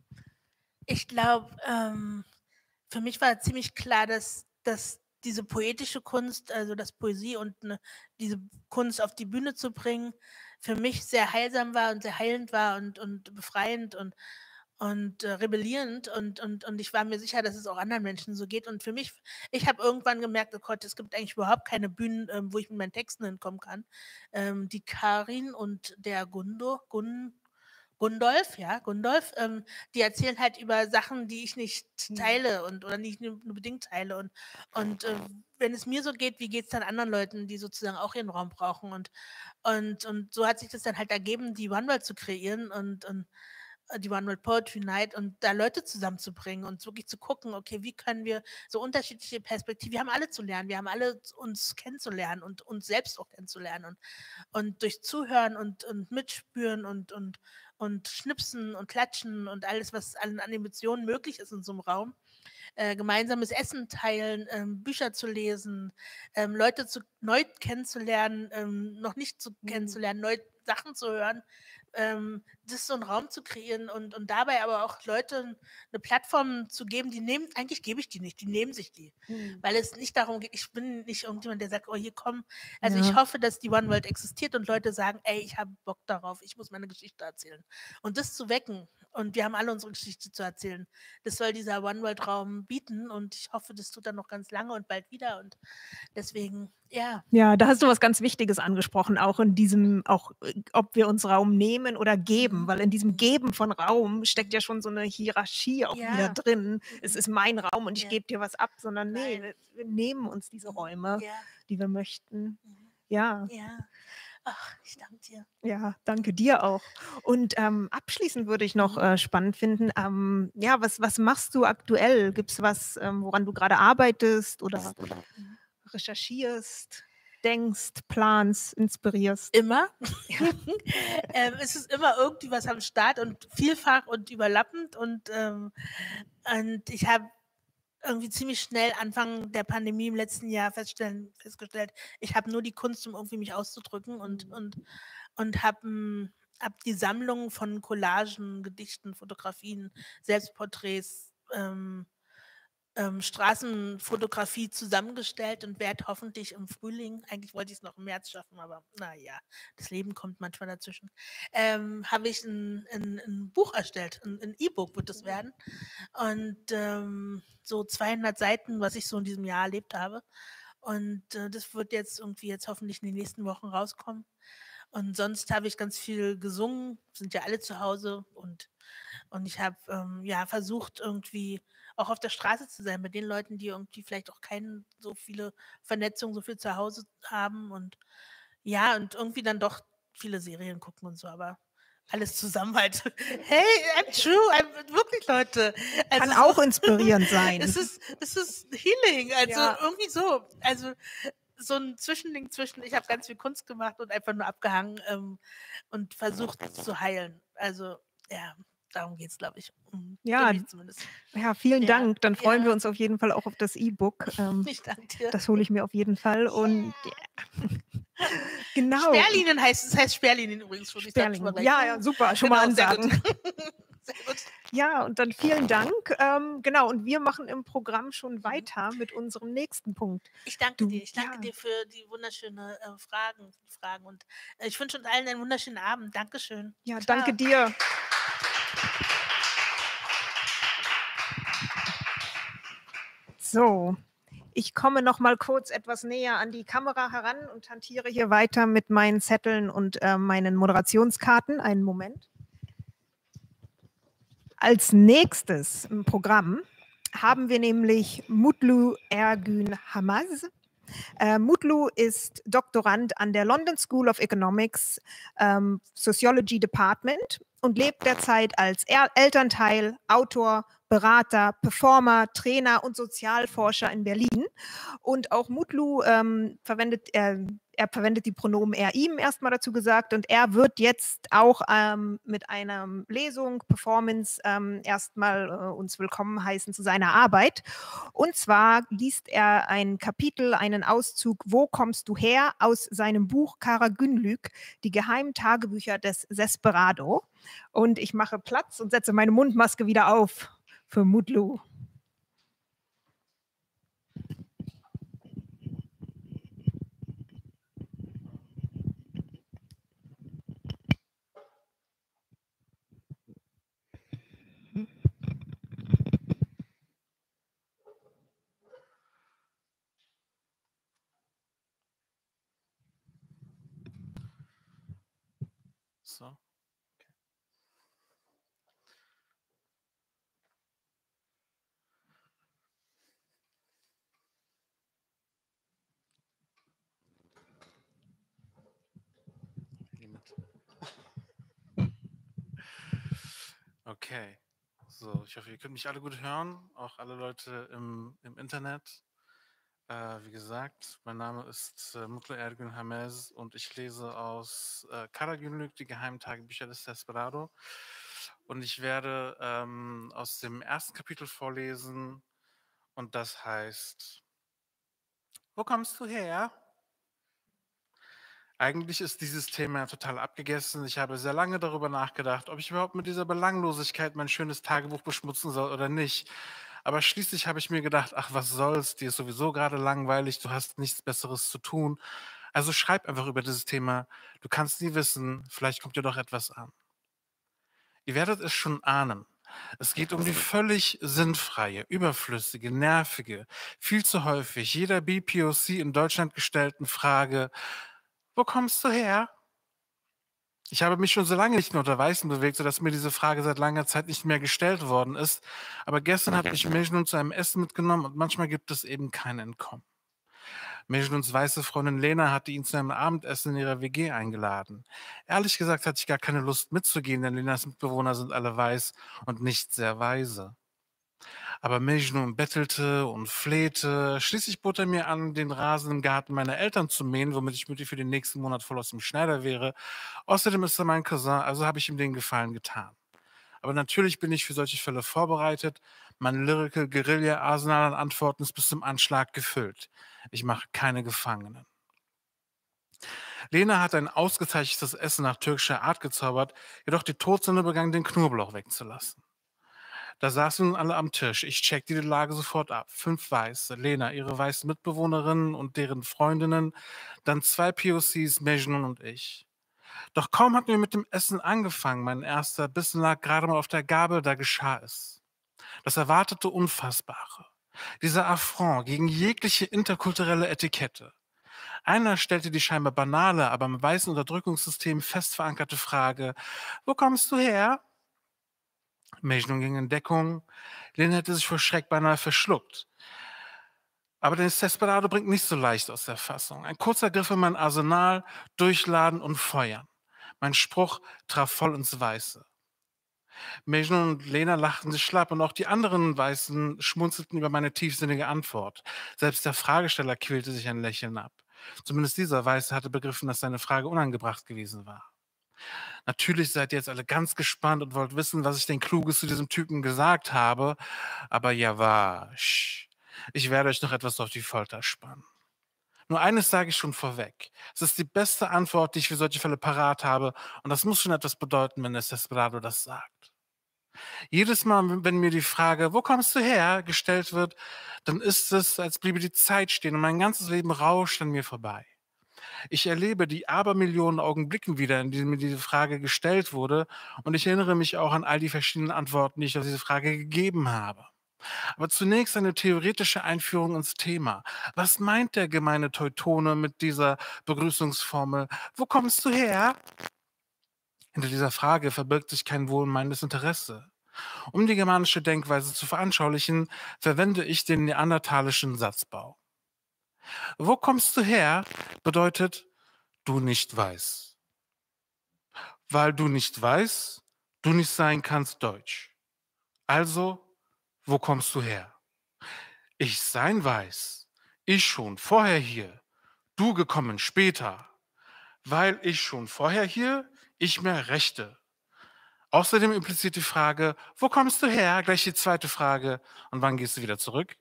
Ich glaube, ähm, für mich war ziemlich klar, dass dass diese poetische Kunst, also dass Poesie und 'ne diese Kunst auf die Bühne zu bringen, für mich sehr heilsam war und sehr heilend war und und befreiend und und, äh, rebellierend und und und ich war mir sicher, dass es auch anderen Menschen so geht. Und für mich ich habe irgendwann gemerkt: „Oh Gott, es gibt eigentlich überhaupt keine Bühnen, ähm, wo ich mit meinen Texten hinkommen kann." Ähm, die Karin und der Gundo Gun Gundolf, ja, Gundolf, ähm, die erzählen halt über Sachen, die ich nicht Mhm. teile und oder nicht nur nur bedingt teile. Und und, äh, wenn es mir so geht, wie geht's dann anderen Leuten, die sozusagen auch ihren Raum brauchen? Und und und so hat sich das dann halt ergeben, die One World zu kreieren und und äh, die One World Poetry Night und da Leute zusammenzubringen und wirklich zu gucken, okay, wie können wir so unterschiedliche Perspektiven wir haben alle zu lernen, wir haben alle uns kennenzulernen und uns selbst auch kennenzulernen. Und und durch Zuhören und und Mitspüren und und und Schnipsen und Klatschen und alles, was an an Emotionen möglich ist in so einem Raum, äh, gemeinsames Essen teilen, ähm, Bücher zu lesen, ähm, Leute zu neu kennenzulernen, ähm, noch nicht zu Mhm. kennenzulernen, neu Sachen zu hören, ähm, das so einen Raum zu kreieren und und dabei aber auch Leuten eine Plattform zu geben, die nehmen eigentlich gebe ich die nicht, die nehmen sich die. Mhm. Weil es nicht darum geht ich bin nicht irgendjemand, der sagt: „Oh, hier komm." Also, ich Ja. hoffe, dass die One World existiert und Leute sagen: „Ey, ich habe Bock darauf, ich muss meine Geschichte erzählen." Und das zu wecken und wir haben alle unsere Geschichte zu erzählen. Das soll dieser One World Raum bieten und ich hoffe, das tut er noch ganz lange und bald wieder und deswegen, ja. Ja, da hast du was ganz Wichtiges angesprochen, auch in diesem auch, äh, ob wir uns Raum nehmen oder geben, Mhm. weil in diesem Mhm. Geben von Raum steckt Mhm. ja schon so 'ne Hierarchie auch wieder Ja. drin. Es Mhm. ist mein Raum und ich Ja. gebe dir was ab, sondern ne, Nein. wir wir nehmen uns diese Mhm. Räume, Ja. die wir möchten. Mhm. Ja, Ja. Ach, ich danke dir. ja, danke dir auch. Und, ähm, abschließend würde ich noch, Mhm. äh, spannend finden, ähm, ja, was was machst du aktuell? Gibt's was, ähm, woran du grade arbeitest oder Mhm. recherchierst? denkst, planst, inspirierst? Immer. ähm, es ist immer irgendwie was am Start und vielfach und überlappend und, ähm, und ich habe irgendwie ziemlich schnell Anfang der Pandemie im letzten Jahr feststellen, festgestellt, ich habe nur die Kunst, um irgendwie mich auszudrücken und, Mhm. und, und habe hab die Sammlung von Collagen, Gedichten, Fotografien, Selbstporträts, ähm, ähm, Straßenfotografie zusammengestellt und werde hoffentlich im Frühling, eigentlich wollte ich es noch im März schaffen, aber naja, das Leben kommt manchmal dazwischen, ähm, habe ich ein, ein, ein Buch erstellt, ein, ein E-Book wird es werden und ähm, so zweihundert Seiten, was ich so in diesem Jahr erlebt habe und äh, das wird jetzt irgendwie jetzt hoffentlich in den nächsten Wochen rauskommen und sonst habe ich ganz viel gesungen, sind ja alle zu Hause und und ich habe ähm, ja versucht, irgendwie auch auf der Straße zu sein, mit den Leuten, die irgendwie vielleicht auch keine so viele Vernetzung, so viel zu Hause haben und ja, und irgendwie dann doch viele Serien gucken und so, aber alles zusammen halt. Hey, I'm true, I'm, wirklich, Leute. Kann Also so, auch inspirierend sein. es ist, es ist Healing, also Ja. irgendwie so. Also so ein Zwischending zwischen, ich habe ganz viel Kunst gemacht und einfach nur abgehangen ähm, und versucht zu heilen. Also ja, darum geht es, glaube ich. Mhm. Für Ja, mich zumindest. ja, vielen Ja, Dank. Dann freuen wir ja, uns auf jeden Fall auch auf das E-Book. Ähm, ich danke dir. das hole ich mir auf jeden Fall. Und ja. Genau. Sperlinen heißt es, heißt Sperlinen übrigens schon. Ich sag schon mal Sperlingen. gleich. Ja, ja, super. Schon mal Genau, sehr ansagen. gut. Sehr gut. Ja, und dann vielen Dank. Ähm, genau, und wir machen im Programm schon weiter mit unserem nächsten Punkt. Ich danke Du, dir. Ich danke ja. dir für die wunderschönen äh, Fragen, Fragen. Und äh, ich wünsche uns allen einen wunderschönen Abend. Dankeschön. Ja, Ciao. danke dir. So, ich komme noch mal kurz etwas näher an die Kamera heran und hantiere hier weiter mit meinen Zetteln und äh, meinen Moderationskarten. Einen Moment. Als nächstes im Programm haben wir nämlich Mutlu Ergün Hamaz. Äh, Mutlu ist Doktorand an der London School of Economics ähm, Sociology Department und lebt derzeit als er Elternteil, Autor, Berater, Performer, Trainer und Sozialforscher in Berlin. Und auch Mutlu ähm, verwendet, er, er verwendet die Pronomen er, ihm erstmal dazu gesagt und er wird jetzt auch ähm, mit einer Lesung, Performance ähm, erstmal äh, uns willkommen heißen zu seiner Arbeit. Und zwar liest er ein Kapitel, einen Auszug, Wo kommst du her? Aus seinem Buch Kara Günlük, die geheimen Tagebücher des Desperado. Und ich mache Platz und setze meine Mundmaske wieder auf für Mutlu. So. Okay. Okay, so, ich hoffe, ihr könnt mich alle gut hören, auch alle Leute im, im Internet. Äh, wie gesagt, mein Name ist äh, Mutlu Ergün Hamaz und ich lese aus äh, Kara Günlük, die geheimen Tagebücher des Desperado. Und ich werde ähm, aus dem ersten Kapitel vorlesen und das heißt, wo kommst du her? Eigentlich ist dieses Thema total abgegessen. Ich habe sehr lange darüber nachgedacht, ob ich überhaupt mit dieser Belanglosigkeit mein schönes Tagebuch beschmutzen soll oder nicht. Aber schließlich habe ich mir gedacht, ach, was soll's, dir ist sowieso gerade langweilig, du hast nichts Besseres zu tun. Also schreib einfach über dieses Thema. Du kannst nie wissen, vielleicht kommt dir doch etwas an. Ihr werdet es schon ahnen. Es geht um die völlig sinnfreie, überflüssige, nervige, viel zu häufig jeder B P O C in Deutschland gestellten Frage, wo kommst du her? Ich habe mich schon so lange nicht mehr unter Weißen bewegt, sodass mir diese Frage seit langer Zeit nicht mehr gestellt worden ist. Aber gestern habe ich Mejnun zu einem Essen mitgenommen und manchmal gibt es eben kein Entkommen. Mejnuns weiße Freundin Lena hatte ihn zu einem Abendessen in ihrer W G eingeladen. Ehrlich gesagt hatte ich gar keine Lust mitzugehen, denn Lenas Mitbewohner sind alle weiß und nicht sehr weise. Aber Mejnun bettelte und flehte. Schließlich bot er mir an, den Rasen im Garten meiner Eltern zu mähen, womit ich müde für den nächsten Monat voll aus dem Schneider wäre. Außerdem ist er mein Cousin, also habe ich ihm den Gefallen getan. Aber natürlich bin ich für solche Fälle vorbereitet. Mein Lyrical Guerilla Arsenal an Antworten ist bis zum Anschlag gefüllt. Ich mache keine Gefangenen. Lena hat ein ausgezeichnetes Essen nach türkischer Art gezaubert, jedoch die Todsünde begann, den Knoblauch wegzulassen. Da saßen nun alle am Tisch. Ich checkte die Lage sofort ab. Fünf Weiße, Lena, ihre weißen Mitbewohnerinnen und deren Freundinnen, dann zwei P O Cs, Mejnun und ich. Doch kaum hatten wir mit dem Essen angefangen. Mein erster Bissen lag gerade mal auf der Gabel, da geschah es. Das erwartete Unfassbare. Dieser Affront gegen jegliche interkulturelle Etikette. Einer stellte die scheinbar banale, aber im weißen Unterdrückungssystem fest verankerte Frage: Wo kommst du her? Mejnun ging in Deckung. Lena hätte sich vor Schreck beinahe verschluckt. Aber den Desperado bringt nicht so leicht aus der Fassung. Ein kurzer Griff in mein Arsenal, durchladen und feuern. Mein Spruch traf voll ins Weiße. Mejnun und Lena lachten sich schlapp und auch die anderen Weißen schmunzelten über meine tiefsinnige Antwort. Selbst der Fragesteller quälte sich ein Lächeln ab. Zumindest dieser Weiße hatte begriffen, dass seine Frage unangebracht gewesen war. Natürlich seid ihr jetzt alle ganz gespannt und wollt wissen, was ich denn Kluges zu diesem Typen gesagt habe. Aber ja, wasch. Ich werde euch noch etwas auf die Folter spannen. Nur eines sage ich schon vorweg. Es ist die beste Antwort, die ich für solche Fälle parat habe. Und das muss schon etwas bedeuten, wenn der Desperado das sagt. Jedes Mal, wenn mir die Frage, wo kommst du her, gestellt wird, dann ist es, als bliebe die Zeit stehen und mein ganzes Leben rauscht an mir vorbei. Ich erlebe die Abermillionen Augenblicken wieder, in denen mir diese Frage gestellt wurde, und ich erinnere mich auch an all die verschiedenen Antworten, die ich auf diese Frage gegeben habe. Aber zunächst eine theoretische Einführung ins Thema. Was meint der gemeine Teutone mit dieser Begrüßungsformel? Wo kommst du her? Hinter dieser Frage verbirgt sich kein wohlmeinendes Interesse. Um die germanische Denkweise zu veranschaulichen, verwende ich den neandertalischen Satzbau. Wo kommst du her bedeutet, du nicht weißt. Weil du nicht weißt, du nicht sein kannst Deutsch. Also, wo kommst du her? Ich sein weiß, ich schon vorher hier, du gekommen später. Weil ich schon vorher hier, ich mehr Rechte. Außerdem impliziert die Frage, wo kommst du her? Gleich die zweite Frage, und wann gehst du wieder zurück?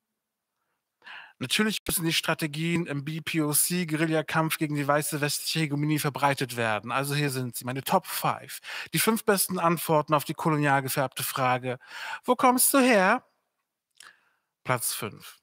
Natürlich müssen die Strategien im B P O C-Guerillakampf gegen die weiße westliche Hegemonie verbreitet werden. Also hier sind sie, meine Top fünf. Die fünf besten Antworten auf die kolonial gefärbte Frage, wo kommst du her? Platz fünf.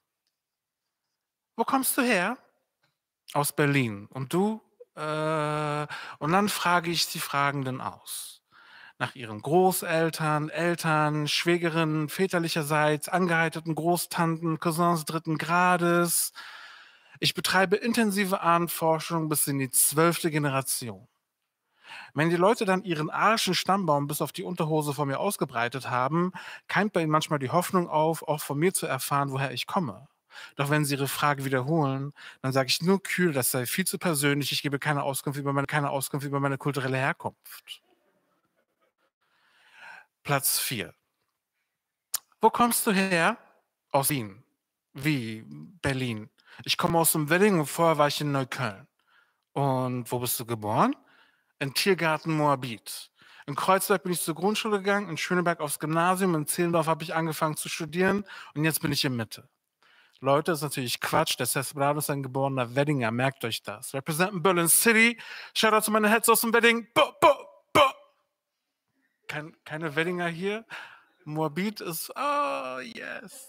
Wo kommst du her? Aus Berlin. Und du? Äh, und dann frage ich die Fragenden aus. Nach ihren Großeltern, Eltern, Schwägerinnen väterlicherseits, angeheirateten Großtanten, Cousins dritten Grades. Ich betreibe intensive Ahnenforschung bis in die zwölfte Generation. Wenn die Leute dann ihren arischen Stammbaum bis auf die Unterhose vor mir ausgebreitet haben, keimt bei ihnen manchmal die Hoffnung auf, auch von mir zu erfahren, woher ich komme. Doch wenn sie ihre Frage wiederholen, dann sage ich nur kühl, das sei viel zu persönlich, ich gebe keine Auskunft über meine, keine Auskunft über meine kulturelle Herkunft. Platz vier. Wo kommst du her? Aus Wien. Wie? Berlin. Ich komme aus dem Wedding und vorher war ich in Neukölln. Und wo bist du geboren? In Tiergarten Moabit. In Kreuzberg bin ich zur Grundschule gegangen, in Schöneberg aufs Gymnasium, in Zehlendorf habe ich angefangen zu studieren und jetzt bin ich in Mitte. Leute, das ist natürlich Quatsch. Der Desperado ist ein geborener Weddinger, merkt euch das. Representen Berlin City. Shoutout zu meinen Heads aus dem Wedding. Bo, bo, bo. Kein, keine Weddinger hier. Moabit ist, oh yes.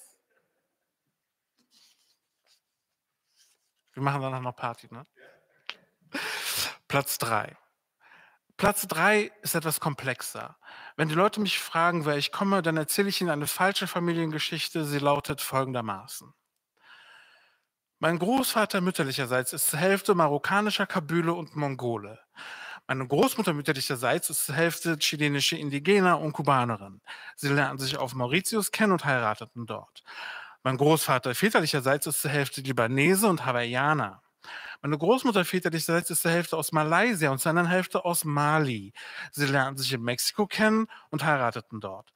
Wir machen danach noch Party, ne? Platz drei. Platz drei ist etwas komplexer. Wenn die Leute mich fragen, wer ich komme, dann erzähle ich ihnen eine falsche Familiengeschichte. Sie lautet folgendermaßen. Mein Großvater mütterlicherseits ist zur Hälfte marokkanischer Kabyle und Mongole. Meine Großmutter mütterlicherseits ist zur Hälfte chilenische Indigener und Kubanerin. Sie lernten sich auf Mauritius kennen und heirateten dort. Mein Großvater väterlicherseits ist zur Hälfte Libanese und Hawaiianer. Meine Großmutter väterlicherseits ist zur Hälfte aus Malaysia und zur anderen Hälfte aus Mali. Sie lernten sich in Mexiko kennen und heirateten dort.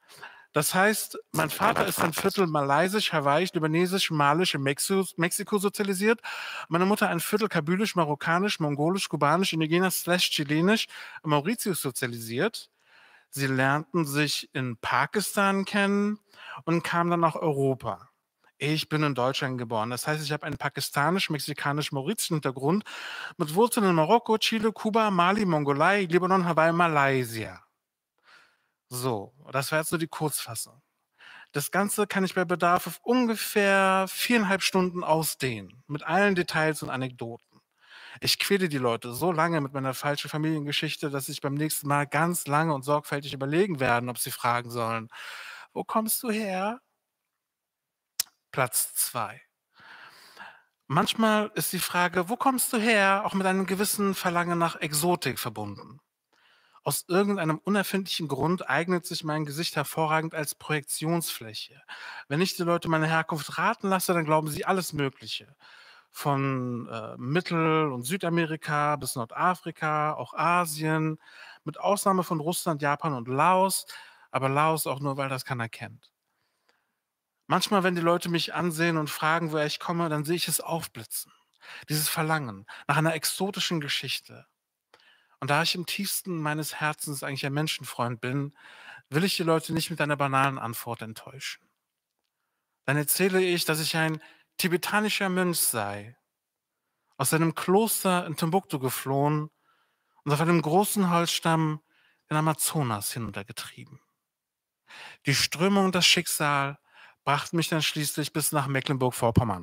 Das heißt, mein Vater ist ein Viertel malaysisch, hawaiisch, libanesisch, malisch in Mexiko, Mexiko sozialisiert. Meine Mutter ein Viertel kabylisch, marokkanisch, mongolisch, kubanisch, indigenisch, slash chilenisch, in Mauritius sozialisiert. Sie lernten sich in Pakistan kennen und kamen dann nach Europa. Ich bin in Deutschland geboren. Das heißt, ich habe einen pakistanisch-mexikanisch-mauritischen Hintergrund mit Wurzeln in Marokko, Chile, Kuba, Mali, Mongolei, Libanon, Hawaii, Malaysia. So, das war jetzt nur die Kurzfassung. Das Ganze kann ich bei Bedarf auf ungefähr viereinhalb Stunden ausdehnen, mit allen Details und Anekdoten. Ich quäle die Leute so lange mit meiner falschen Familiengeschichte, dass ich beim nächsten Mal ganz lange und sorgfältig überlegen werden, ob sie fragen sollen, wo kommst du her? Platz zwei. Manchmal ist die Frage, wo kommst du her, auch mit einem gewissen Verlangen nach Exotik verbunden. Aus irgendeinem unerfindlichen Grund eignet sich mein Gesicht hervorragend als Projektionsfläche. Wenn ich die Leute meine Herkunft raten lasse, dann glauben sie alles Mögliche. Von äh, Mittel- und Südamerika bis Nordafrika, auch Asien, mit Ausnahme von Russland, Japan und Laos, aber Laos auch nur, weil das keiner kennt. Manchmal, wenn die Leute mich ansehen und fragen, woher ich komme, dann sehe ich es aufblitzen. Dieses Verlangen nach einer exotischen Geschichte. Und da ich im tiefsten meines Herzens eigentlich ein Menschenfreund bin, will ich die Leute nicht mit einer banalen Antwort enttäuschen. Dann erzähle ich, dass ich ein tibetanischer Mönch sei, aus einem Kloster in Timbuktu geflohen und auf einem großen Holzstamm den Amazonas hinuntergetrieben. Die Strömung und das Schicksal brachten mich dann schließlich bis nach Mecklenburg-Vorpommern.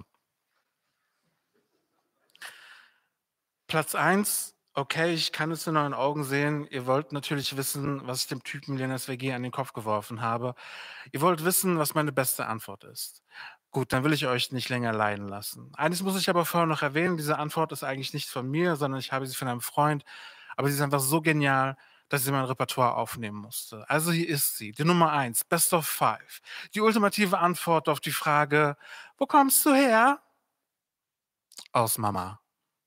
Platz eins. Okay, ich kann es in euren Augen sehen. Ihr wollt natürlich wissen, was ich dem Typen Lenas W G an den Kopf geworfen habe. Ihr wollt wissen, was meine beste Antwort ist. Gut, dann will ich euch nicht länger leiden lassen. Eines muss ich aber vorher noch erwähnen, diese Antwort ist eigentlich nicht von mir, sondern ich habe sie von einem Freund. Aber sie ist einfach so genial, dass ich sie in mein Repertoire aufnehmen musste. Also hier ist sie, die Nummer eins, Best of Five. Die ultimative Antwort auf die Frage, wo kommst du her? Aus Mama.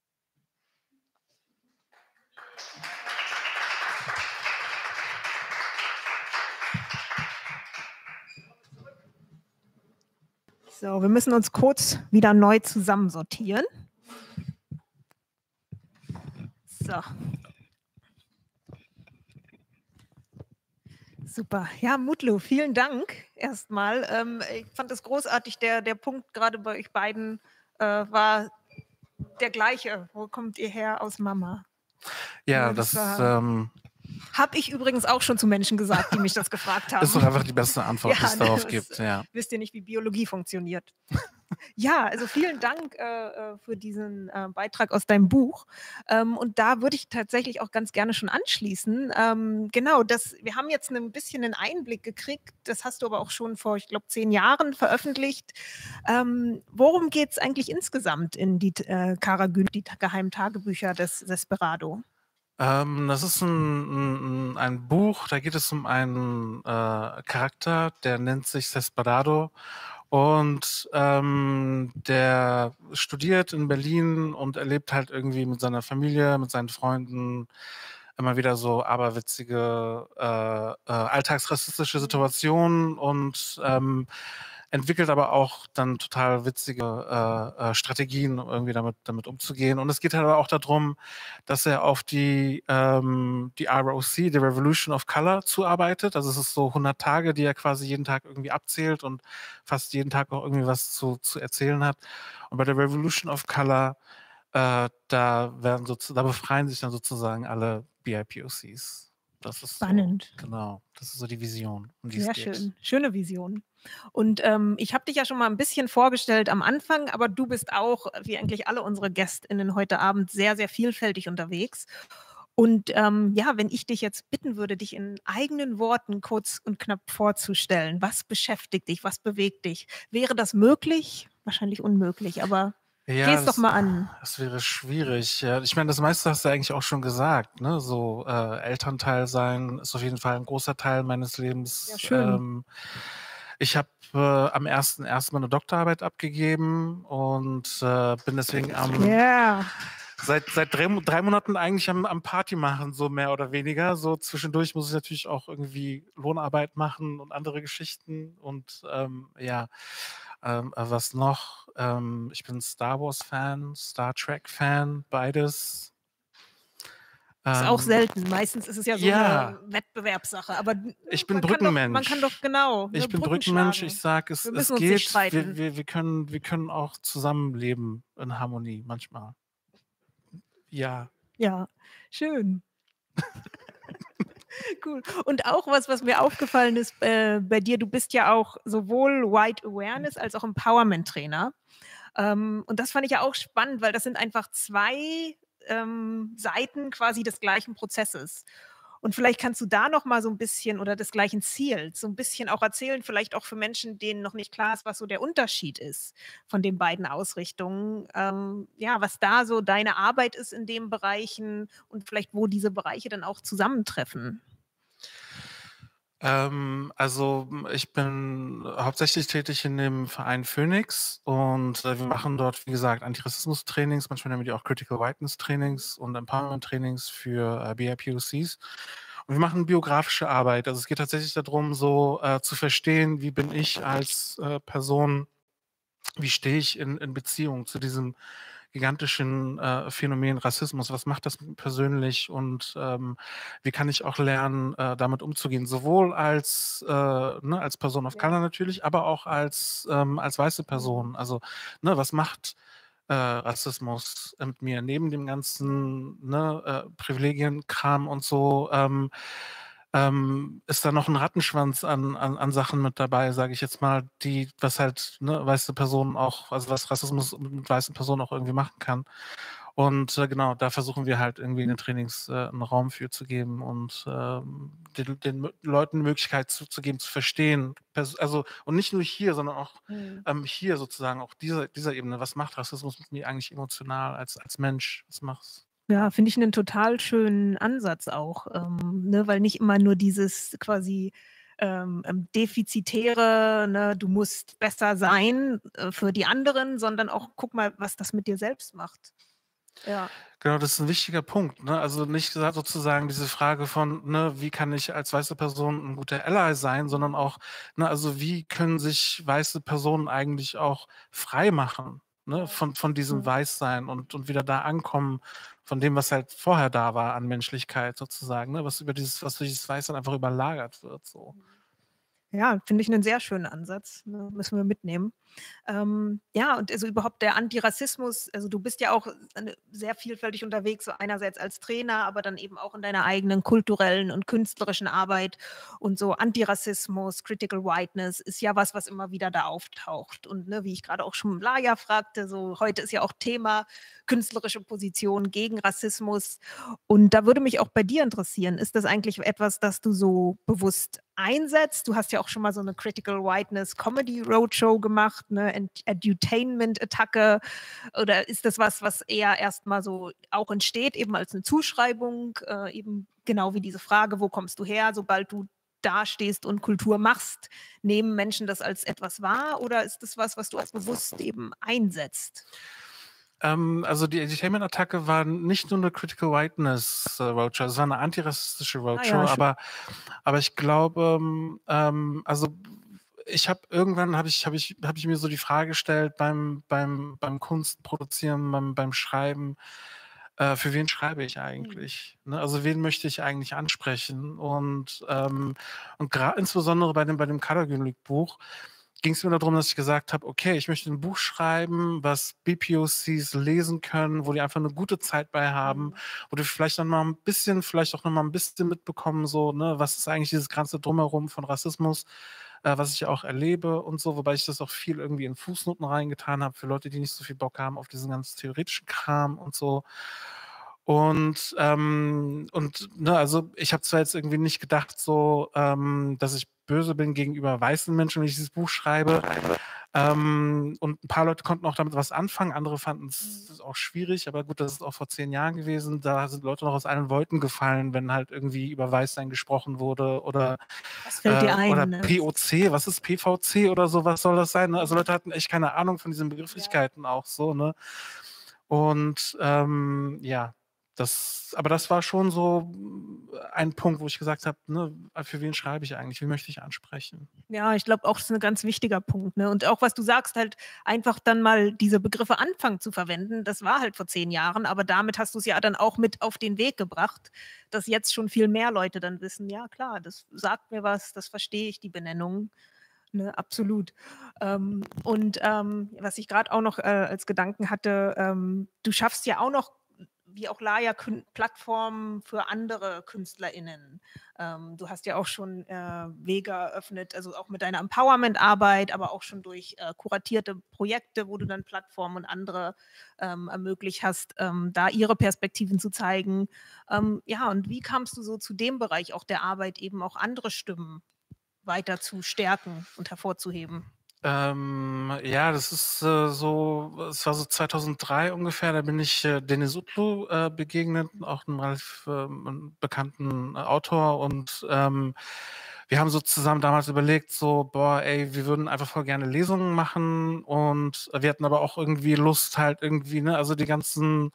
So, wir müssen uns kurz wieder neu zusammensortieren. So. Super. Ja, Mutlu, vielen Dank erstmal. Ähm, ich fand es großartig, der, der Punkt gerade bei euch beiden äh, war der gleiche. Wo kommt ihr her? Aus Mama? Ja, das, das ähm, habe ich übrigens auch schon zu Menschen gesagt, die mich das gefragt haben. Das ist doch einfach die beste Antwort, ja, die es darauf das, gibt. Ja. Wisst ihr nicht, wie Biologie funktioniert. Ja, also vielen Dank äh, für diesen äh, Beitrag aus deinem Buch. Ähm, und da würde ich tatsächlich auch ganz gerne schon anschließen. Ähm, genau, das, wir haben jetzt ein bisschen einen Einblick gekriegt. Das hast du aber auch schon vor, ich glaube, zehn Jahren veröffentlicht. Ähm, worum geht es eigentlich insgesamt in die äh, Kara Gül, die geheimen Tagebücher des Desperado? Ähm, das ist ein, ein, ein Buch, da geht es um einen äh, Charakter, der nennt sich Desperado. Und ähm, der studiert in Berlin und erlebt halt irgendwie mit seiner Familie, mit seinen Freunden immer wieder so aberwitzige, äh, äh, alltagsrassistische Situationen und ähm, entwickelt aber auch dann total witzige äh, äh, Strategien, um irgendwie damit, damit umzugehen. Und es geht halt aber auch darum, dass er auf die, ähm, die R O C, die Revolution of Color, zuarbeitet. Also es ist so hundert Tage, die er quasi jeden Tag irgendwie abzählt und fast jeden Tag auch irgendwie was zu, zu erzählen hat. Und bei der Revolution of Color, äh, da werden so, da befreien sich dann sozusagen alle B I P O Cs. Das ist spannend. So, genau, das ist so die Vision. Um die Sehr es geht. schön, schöne Vision. Und ähm, ich habe dich ja schon mal ein bisschen vorgestellt am Anfang, aber du bist auch, wie eigentlich alle unsere GästInnen heute Abend, sehr, sehr vielfältig unterwegs. Und ähm, ja, wenn ich dich jetzt bitten würde, dich in eigenen Worten kurz und knapp vorzustellen, was beschäftigt dich, was bewegt dich? Wäre das möglich? Wahrscheinlich unmöglich, aber ja, geh's doch mal an. Das wäre schwierig. Ja, ich meine, das meiste hast du eigentlich auch schon gesagt. Ne? So äh, Elternteil sein ist auf jeden Fall ein großer Teil meines Lebens. Ja, schön. Ähm, ich habe äh, am ersten ersten Mal eine Doktorarbeit abgegeben und äh, bin deswegen am Yeah. seit, seit drei, drei Monaten eigentlich am, am Party machen, so mehr oder weniger. So zwischendurch muss ich natürlich auch irgendwie Lohnarbeit machen und andere Geschichten. Und ähm, ja, ähm, äh, was noch? Ähm, ich bin Star Wars-Fan, Star Trek-Fan, beides. Ist auch Ähm, selten. Meistens ist es ja so ja, eine Wettbewerbssache. Aber ich bin man kann doch, man Brückenmensch. kann doch genau ne, Ich bin Brücken Brückenmensch. Ich schlagen. sage, es, Wir es müssen uns nicht geht. Wir, streiten. wir, wir, können, wir können auch zusammenleben in Harmonie manchmal. Ja. Ja, schön. Cool. Und auch was, was mir aufgefallen ist äh, bei dir, du bist ja auch sowohl White Awareness als auch Empowerment-Trainer. Ähm, und das fand ich ja auch spannend, weil das sind einfach zwei ähm, Seiten quasi des gleichen Prozesses. Und vielleicht kannst du da noch mal so ein bisschen oder des gleichen Ziels so ein bisschen auch erzählen, vielleicht auch für Menschen, denen noch nicht klar ist, was so der Unterschied ist von den beiden Ausrichtungen. Ähm, ja, was da so deine Arbeit ist in den Bereichen und vielleicht wo diese Bereiche dann auch zusammentreffen. Ähm, also ich bin hauptsächlich tätig in dem Verein Phoenix und äh, wir machen dort, wie gesagt, Antirassismus-Trainings, manchmal nennen wir die auch Critical Whiteness-Trainings und Empowerment-Trainings für äh, B I P O Cs. Und wir machen biografische Arbeit. Also es geht tatsächlich darum, so äh, zu verstehen, wie bin ich als äh, Person, wie stehe ich in, in Beziehung zu diesem gigantischen äh, Phänomen Rassismus. Was macht das mit mir persönlich und ähm, wie kann ich auch lernen, äh, damit umzugehen? Sowohl als, äh, ne, als Person of Ja. Color natürlich, aber auch als, ähm, als weiße Person. Also, ne, was macht äh, Rassismus mit mir? Neben dem ganzen ne, äh, Privilegienkram und so, ähm, ähm, ist da noch ein Rattenschwanz an, an, an Sachen mit dabei, sage ich jetzt mal, die, was halt ne, weiße Personen auch, also was Rassismus mit weißen Personen auch irgendwie machen kann. Und äh, genau, da versuchen wir halt irgendwie in den Trainings äh, einen Raum für zu geben und ähm, den, den Leuten die Möglichkeit zu, zu geben, zu verstehen. Also, und nicht nur hier, sondern auch Mhm. ähm, hier sozusagen, auch dieser, dieser Ebene. Was macht Rassismus mit mir eigentlich emotional als, als Mensch? Was machst Ja, finde ich einen total schönen Ansatz auch, ähm, ne, weil nicht immer nur dieses quasi ähm, ähm, defizitäre, ne, du musst besser sein äh, für die anderen, sondern auch guck mal, was das mit dir selbst macht. Ja. Genau, das ist ein wichtiger Punkt. Ne? Also nicht gesagt sozusagen diese Frage von, ne, wie kann ich als weiße Person ein guter Ally sein, sondern auch, ne, also wie können sich weiße Personen eigentlich auch frei machen, ne, von, von diesem Mhm. Weißsein und, und wieder da ankommen, von dem, was halt vorher da war an Menschlichkeit sozusagen, ne, was über dieses, was durch dieses Weißsein einfach überlagert wird. So. Ja, finde ich einen sehr schönen Ansatz, ne, müssen wir mitnehmen. Ähm, ja, und also überhaupt der Antirassismus, also du bist ja auch äh, sehr vielfältig unterwegs, so einerseits als Trainer, aber dann eben auch in deiner eigenen kulturellen und künstlerischen Arbeit und so Antirassismus, Critical Whiteness ist ja was, was immer wieder da auftaucht. Und ne, wie ich gerade auch schon Laia fragte, so heute ist ja auch Thema künstlerische Position gegen Rassismus. Und da würde mich auch bei dir interessieren, ist das eigentlich etwas, das du so bewusst einsetzt? Du hast ja auch schon mal so eine Critical Whiteness Comedy Roadshow gemacht, eine Edutainment-Attacke. Oder ist das was, was eher erstmal so auch entsteht, eben als eine Zuschreibung, äh, eben genau wie diese Frage, wo kommst du her, sobald du dastehst und Kultur machst, nehmen Menschen das als etwas wahr? Oder ist das was, was du als bewusst eben einsetzt? Ähm, also die Edutainment-Attacke war nicht nur eine Critical Whiteness äh, Roadshow, es war eine antirassistische Roadshow, Ah ja, aber, aber ich glaube, ähm, also ich habe irgendwann habe ich, hab ich, hab ich mir so die Frage gestellt beim, beim, beim Kunstproduzieren, beim, beim Schreiben, äh, für wen schreibe ich eigentlich? Mhm. Ne? Also wen möchte ich eigentlich ansprechen? Und, ähm, und gerade insbesondere bei dem, bei dem Kadergünlik-Buch ging es mir darum, dass ich gesagt habe, okay, ich möchte ein Buch schreiben, was B P O Cs lesen können, wo die einfach eine gute Zeit bei haben, mhm. wo die vielleicht noch mal ein bisschen, vielleicht auch noch mal ein bisschen mitbekommen, so, ne, was ist eigentlich dieses ganze Drumherum von Rassismus, äh, was ich auch erlebe und so, wobei ich das auch viel irgendwie in Fußnoten reingetan habe für Leute, die nicht so viel Bock haben auf diesen ganzen theoretischen Kram und so. Und, ähm, und ne, also ich habe zwar jetzt irgendwie nicht gedacht, so, ähm, dass ich böse bin gegenüber weißen Menschen, wenn ich dieses Buch schreibe. Ähm, und ein paar Leute konnten auch damit was anfangen, andere fanden es auch schwierig, aber gut, das ist auch vor zehn Jahren gewesen. Da sind Leute noch aus allen Wolken gefallen, wenn halt irgendwie über Weißsein gesprochen wurde oder, was fällt dir äh, ein, oder ne? P O C, was ist P V C oder so, was soll das sein? Ne? Also Leute hatten echt keine Ahnung von diesen Begrifflichkeiten ja. auch so, ne? Und ähm, ja, das, aber das war schon so ein Punkt, wo ich gesagt habe, ne, für wen schreibe ich eigentlich, wen möchte ich ansprechen? Ja, ich glaube auch, das ist ein ganz wichtiger Punkt, ne? Und auch, was du sagst, halt einfach dann mal diese Begriffe anfangen zu verwenden, das war halt vor zehn Jahren, aber damit hast du's ja dann auch mit auf den Weg gebracht, dass jetzt schon viel mehr Leute dann wissen: „Ja klar, das sagt mir was, das verstehe ich, die Benennung“, ne? Absolut. Ähm, und, ähm, was ich grad auch noch, äh, als Gedanken hatte, ähm, du schaffst ja auch noch, wie auch Laya, Kün Plattformen für andere KünstlerInnen. Ähm, du hast ja auch schon, äh, Wege eröffnet, also auch mit deiner Empowerment-Arbeit, aber auch schon durch, äh, kuratierte Projekte, wo du dann Plattformen und andere, ähm, ermöglicht hast, ähm, da ihre Perspektiven zu zeigen. Ähm, ja, und wie kamst du so zu dem Bereich auch der Arbeit, eben auch andere Stimmen weiter zu stärken und hervorzuheben? Ähm, ja, das ist äh, so, es war so zweitausenddrei ungefähr, da bin ich äh, Deniz Utlu äh, begegnet, auch einem relativ ähm, bekannten äh, Autor und ähm, wir haben so zusammen damals überlegt, so, boah, ey, wir würden einfach voll gerne Lesungen machen und wir hatten aber auch irgendwie Lust halt irgendwie, ne, also die ganzen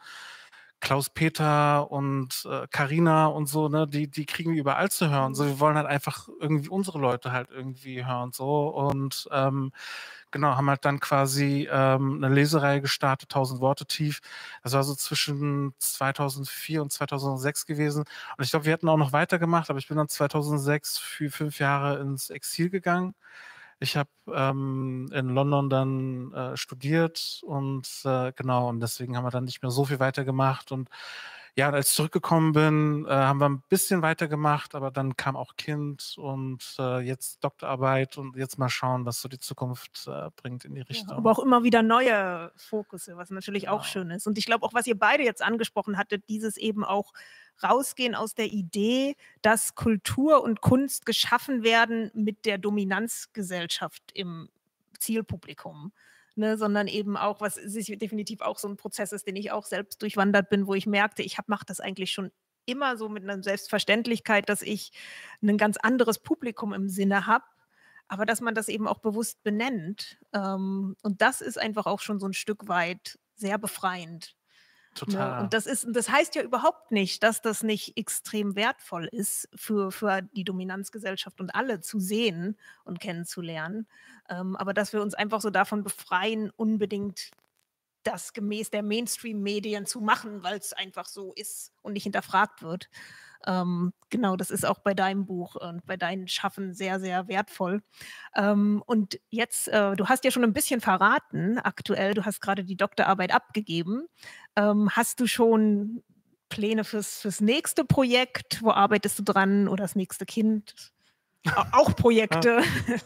Klaus-Peter und äh, Carina und so, ne, die, die kriegen wir überall zu hören. So, wir wollen halt einfach irgendwie unsere Leute halt irgendwie hören. So und ähm, genau, haben halt dann quasi ähm, eine Lesereihe gestartet, tausend Worte tief. Das war so zwischen zweitausendvier und zweitausendsechs gewesen. Und ich glaube, wir hätten auch noch weitergemacht, aber ich bin dann zweitausendsechs für fünf Jahre ins Exil gegangen. Ich habe ähm, in London dann äh, studiert und äh, genau, und deswegen haben wir dann nicht mehr so viel weitergemacht. Und ja, als ich zurückgekommen bin, äh, haben wir ein bisschen weitergemacht, aber dann kam auch Kind und äh, jetzt Doktorarbeit und jetzt mal schauen, was so die Zukunft äh, bringt in die Ja, Richtung. aber auch immer wieder neue Fokusse, was natürlich auch Genau. schön ist. Und ich glaube auch, was ihr beide jetzt angesprochen hattet, dieses eben auch rausgehen aus der Idee, dass Kultur und Kunst geschaffen werden mit der Dominanzgesellschaft im Zielpublikum, ne, sondern eben auch, was sich definitiv auch so ein Prozess ist, den ich auch selbst durchwandert bin, wo ich merkte, ich habe mache das eigentlich schon immer so mit einer Selbstverständlichkeit, dass ich ein ganz anderes Publikum im Sinne habe, aber dass man das eben auch bewusst benennt. Ähm, und das ist einfach auch schon so ein Stück weit sehr befreiend. Ne? Total. Und das ist, das heißt ja überhaupt nicht, dass das nicht extrem wertvoll ist für, für die Dominanzgesellschaft und alle zu sehen und kennenzulernen. Ähm, aber dass wir uns einfach so davon befreien, unbedingt das gemäß der Mainstream-Medien zu machen, weil es einfach so ist und nicht hinterfragt wird. Ähm, genau, das ist auch bei deinem Buch und bei deinen Schaffen sehr, sehr wertvoll. Ähm, und jetzt, äh, du hast ja schon ein bisschen verraten aktuell, du hast gerade die Doktorarbeit abgegeben. Ähm, hast du schon Pläne fürs, fürs nächste Projekt? Wo arbeitest du dran oder das nächste Kind? Au- Auch Projekte.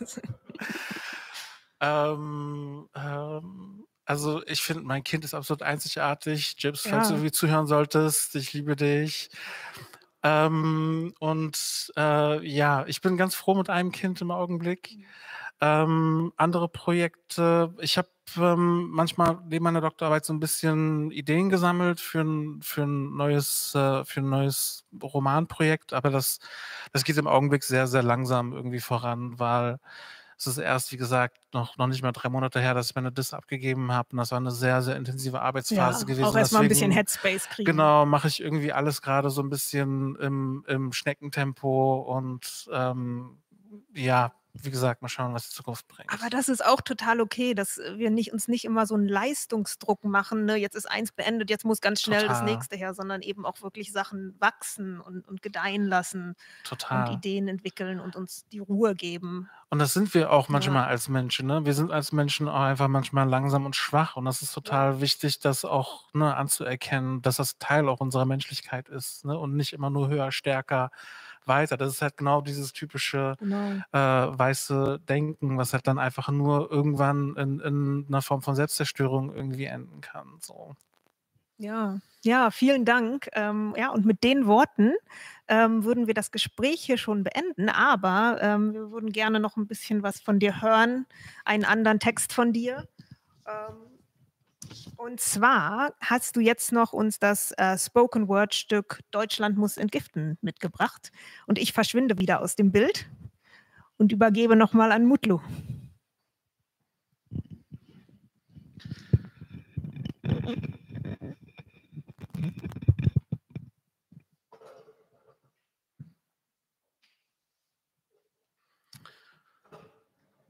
Ähm, ähm, also ich finde, mein Kind ist absolut einzigartig. James, falls du Ja. irgendwie zuhören solltest, ich liebe dich. Ähm, und äh, ja, ich bin ganz froh mit einem Kind im Augenblick. Ähm, andere Projekte, ich habe ähm, manchmal neben meiner Doktorarbeit so ein bisschen Ideen gesammelt für ein, für ein neues, äh, für ein neues Romanprojekt, aber das, das geht im Augenblick sehr, sehr langsam irgendwie voran, weil es ist erst, wie gesagt, noch, noch nicht mal drei Monate her, dass ich meine Diss abgegeben habe. Und das war eine sehr, sehr intensive Arbeitsphase Ja, gewesen. auch erstmal ein bisschen Deswegen, Headspace kriegen. genau, mache ich irgendwie alles gerade so ein bisschen im, im Schneckentempo und ähm, ja, wie gesagt, mal schauen, was die Zukunft bringt. Aber das ist auch total okay, dass wir nicht, uns nicht immer so einen Leistungsdruck machen, ne? Jetzt ist eins beendet, jetzt muss ganz schnell das Total. nächste her, sondern eben auch wirklich Sachen wachsen und, und gedeihen lassen und Total. Ideen entwickeln und uns die Ruhe geben. Und das sind wir auch manchmal Ja. als Menschen, ne? Wir sind als Menschen auch einfach manchmal langsam und schwach und das ist total wichtig, das auch, ne, anzuerkennen, dass das Teil auch unserer Menschlichkeit ist, ne? Und nicht immer nur höher, stärker, weiter. Das ist halt genau dieses typische Genau. äh, weiße Denken, was halt dann einfach nur irgendwann in, in einer Form von Selbstzerstörung irgendwie enden kann. So. Ja, ja, vielen Dank. Ähm, ja, und mit den Worten ähm, würden wir das Gespräch hier schon beenden, aber ähm, wir würden gerne noch ein bisschen was von dir hören, einen anderen Text von dir. Ähm, und zwar hast du jetzt noch uns das äh, Spoken-Word-Stück Deutschland muss entgiften mitgebracht. Und ich verschwinde wieder aus dem Bild und übergebe nochmal an Mutlu.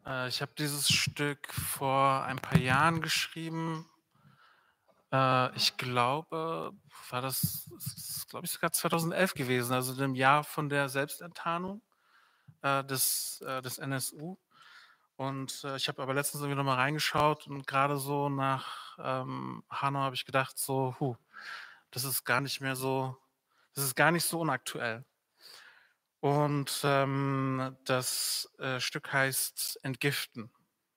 Äh, ich habe dieses Stück vor ein paar Jahren geschrieben. Äh, ich glaube, war das, glaube ich, sogar zweitausendelf gewesen, also dem Jahr von der Selbstenttarnung äh, des, äh, des N S U. Und äh, ich habe aber letztens irgendwie nochmal reingeschaut und gerade so nach ähm, Hanau habe ich gedacht, so, huh, das ist gar nicht mehr so, das ist gar nicht so unaktuell. Und ähm, das äh, Stück heißt Entgiften.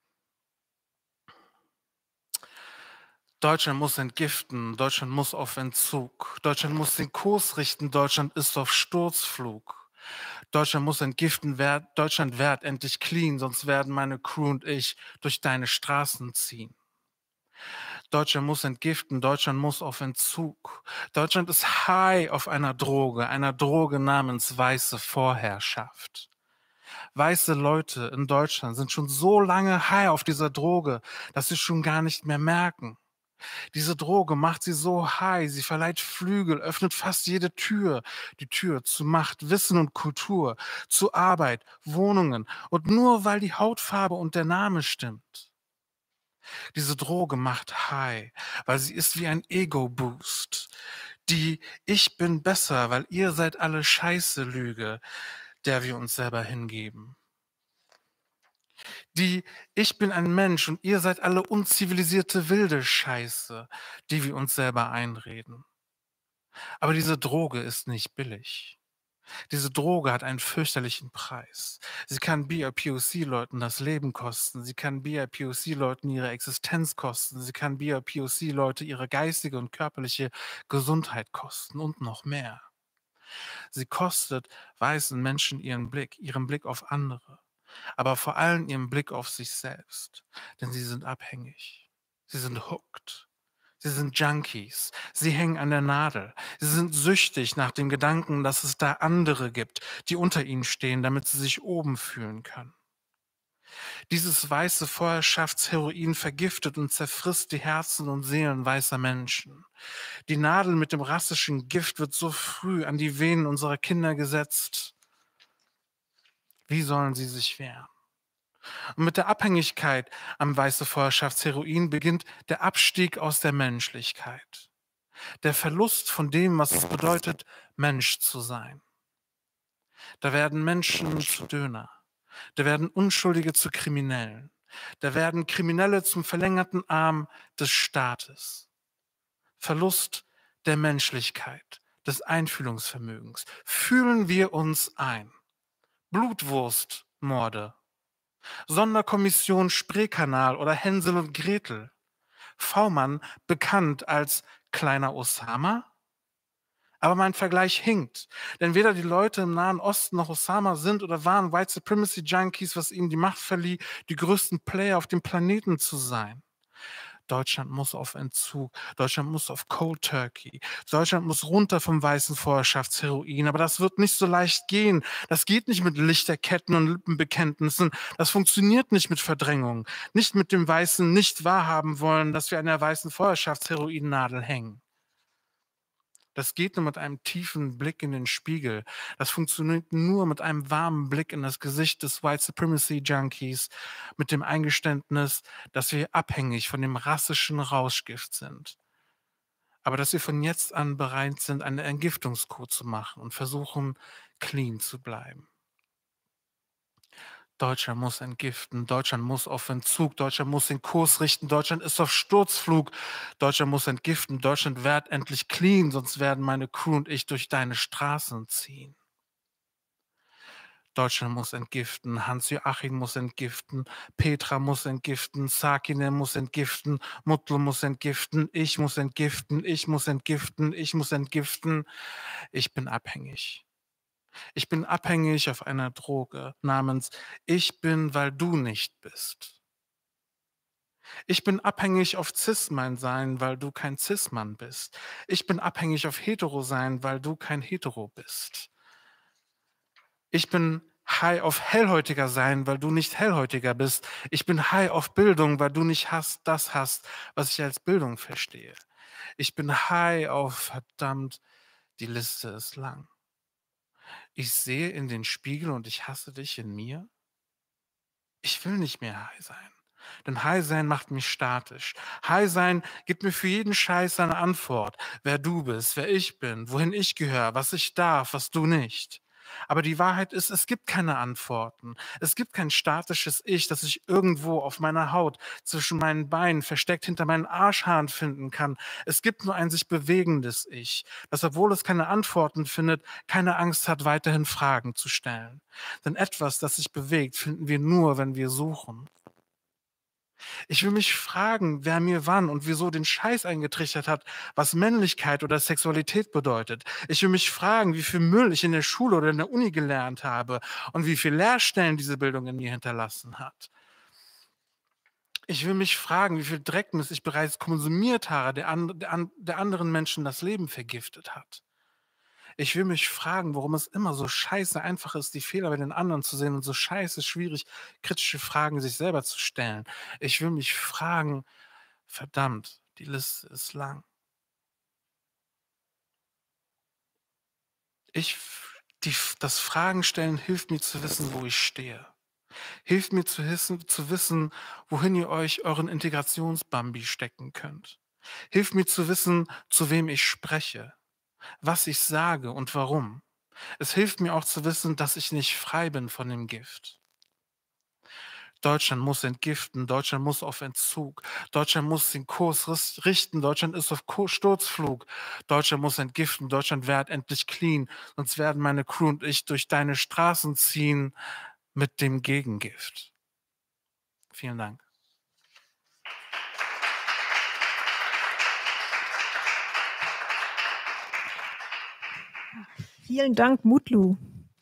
Deutschland muss entgiften, Deutschland muss auf Entzug, Deutschland muss den Kurs richten, Deutschland ist auf Sturzflug. Deutschland muss entgiften, werd, Deutschland wird endlich clean, sonst werden meine Crew und ich durch deine Straßen ziehen. Deutschland muss entgiften, Deutschland muss auf Entzug. Deutschland ist high auf einer Droge, einer Droge namens weiße Vorherrschaft. Weiße Leute in Deutschland sind schon so lange high auf dieser Droge, dass sie schon gar nicht mehr merken. Diese Droge macht sie so high, sie verleiht Flügel, öffnet fast jede Tür. Die Tür zu Macht, Wissen und Kultur, zu Arbeit, Wohnungen. Und nur weil die Hautfarbe und der Name stimmt. Diese Droge macht high, weil sie ist wie ein Ego-Boost. Die Ich bin besser, weil ihr seid alle Scheiße Lüge, der wir uns selber hingeben. Die Ich bin ein Mensch und ihr seid alle unzivilisierte wilde Scheiße, die wir uns selber einreden. Aber diese Droge ist nicht billig. Diese Droge hat einen fürchterlichen Preis. Sie kann B I P O C-Leuten das Leben kosten. Sie kann B I P O C-Leuten ihre Existenz kosten. Sie kann B I P O C-Leute ihre geistige und körperliche Gesundheit kosten und noch mehr. Sie kostet weißen Menschen ihren Blick, ihren Blick auf andere, aber vor allem ihren Blick auf sich selbst. Denn sie sind abhängig. Sie sind hooked. Sie sind Junkies. Sie hängen an der Nadel. Sie sind süchtig nach dem Gedanken, dass es da andere gibt, die unter ihnen stehen, damit sie sich oben fühlen können. Dieses weiße Vorherrschaftsheroin vergiftet und zerfrisst die Herzen und Seelen weißer Menschen. Die Nadel mit dem rassischen Gift wird so früh an die Venen unserer Kinder gesetzt. Wie sollen sie sich wehren? Und mit der Abhängigkeit am weiße Vorherrschaftsheroin beginnt der Abstieg aus der Menschlichkeit. Der Verlust von dem, was es bedeutet, Mensch zu sein. Da werden Menschen zu Döner. Da werden Unschuldige zu Kriminellen. Da werden Kriminelle zum verlängerten Arm des Staates. Verlust der Menschlichkeit, des Einfühlungsvermögens. Fühlen wir uns ein. Blutwurstmorde. Sonderkommission Spreekanal oder Hänsel und Gretel. V-Mann bekannt als kleiner Osama? Aber mein Vergleich hinkt, denn weder die Leute im Nahen Osten noch Osama sind oder waren White Supremacy Junkies, was ihnen die Macht verlieh, die größten Player auf dem Planeten zu sein. Deutschland muss auf Entzug, Deutschland muss auf Cold Turkey, Deutschland muss runter vom weißen Vorherrschaftsheroin, aber das wird nicht so leicht gehen. Das geht nicht mit Lichterketten und Lippenbekenntnissen, das funktioniert nicht mit Verdrängung, nicht mit dem weißen nicht wahrhaben wollen, dass wir an der weißen Vorherrschaftsheroinnadel hängen. Das geht nur mit einem tiefen Blick in den Spiegel. Das funktioniert nur mit einem warmen Blick in das Gesicht des White Supremacy Junkies, mit dem Eingeständnis, dass wir abhängig von dem rassischen Rauschgift sind. Aber dass wir von jetzt an bereit sind, eine Entgiftungskur zu machen und versuchen, clean zu bleiben. Deutschland muss entgiften, Deutschland muss auf Entzug, Deutschland muss den Kurs richten, Deutschland ist auf Sturzflug, Deutschland muss entgiften, Deutschland wird endlich clean, sonst werden meine Crew und ich durch deine Straßen ziehen. Deutschland muss entgiften, Hans-Joachim muss entgiften, Petra muss entgiften, Sakine muss entgiften, Mutlu muss entgiften, ich muss entgiften, ich muss entgiften, ich muss entgiften. Ich bin abhängig. Ich bin abhängig auf einer Droge namens Ich bin, weil du nicht bist. Ich bin abhängig auf Cis-Mann sein, weil du kein Cis-Mann bist. Ich bin abhängig auf Hetero sein, weil du kein Hetero bist. Ich bin high auf Hellhäutiger sein, weil du nicht Hellhäutiger bist. Ich bin high auf Bildung, weil du nicht hast, das hast, was ich als Bildung verstehe. Ich bin high auf, verdammt, die Liste ist lang. Ich sehe in den Spiegel und ich hasse dich in mir. Ich will nicht mehr High sein. Denn High sein macht mich statisch. High sein gibt mir für jeden Scheiß eine Antwort. Wer du bist, wer ich bin, wohin ich gehöre, was ich darf, was du nicht. Aber die Wahrheit ist, es gibt keine Antworten. Es gibt kein statisches Ich, das ich irgendwo auf meiner Haut, zwischen meinen Beinen, versteckt hinter meinen Arschhaaren finden kann. Es gibt nur ein sich bewegendes Ich, das, obwohl es keine Antworten findet, keine Angst hat, weiterhin Fragen zu stellen. Denn etwas, das sich bewegt, finden wir nur, wenn wir suchen. Ich will mich fragen, wer mir wann und wieso den Scheiß eingetrichtert hat, was Männlichkeit oder Sexualität bedeutet. Ich will mich fragen, wie viel Müll ich in der Schule oder in der Uni gelernt habe und wie viele Lehrstellen diese Bildung in mir hinterlassen hat. Ich will mich fragen, wie viel Dreckmist ich bereits konsumiert habe, der, and, der, an, der anderen Menschen das Leben vergiftet hat. Ich will mich fragen, warum es immer so scheiße einfach ist, die Fehler bei den anderen zu sehen und so scheiße schwierig, kritische Fragen sich selber zu stellen. Ich will mich fragen, verdammt, die Liste ist lang. Ich, die, das Fragenstellen hilft mir zu wissen, wo ich stehe. Hilft mir zu, hissen, zu wissen, wohin ihr euch euren Integrationsbambi stecken könnt. Hilft mir zu wissen, zu wem ich spreche, was ich sage und warum. Es hilft mir auch zu wissen, dass ich nicht frei bin von dem Gift. Deutschland muss entgiften, Deutschland muss auf Entzug, Deutschland muss den Kurs richten, Deutschland ist auf Sturzflug, Deutschland muss entgiften, Deutschland wird endlich clean, sonst werden meine Crew und ich durch deine Straßen ziehen mit dem Gegengift. Vielen Dank. Vielen Dank, Mutlu.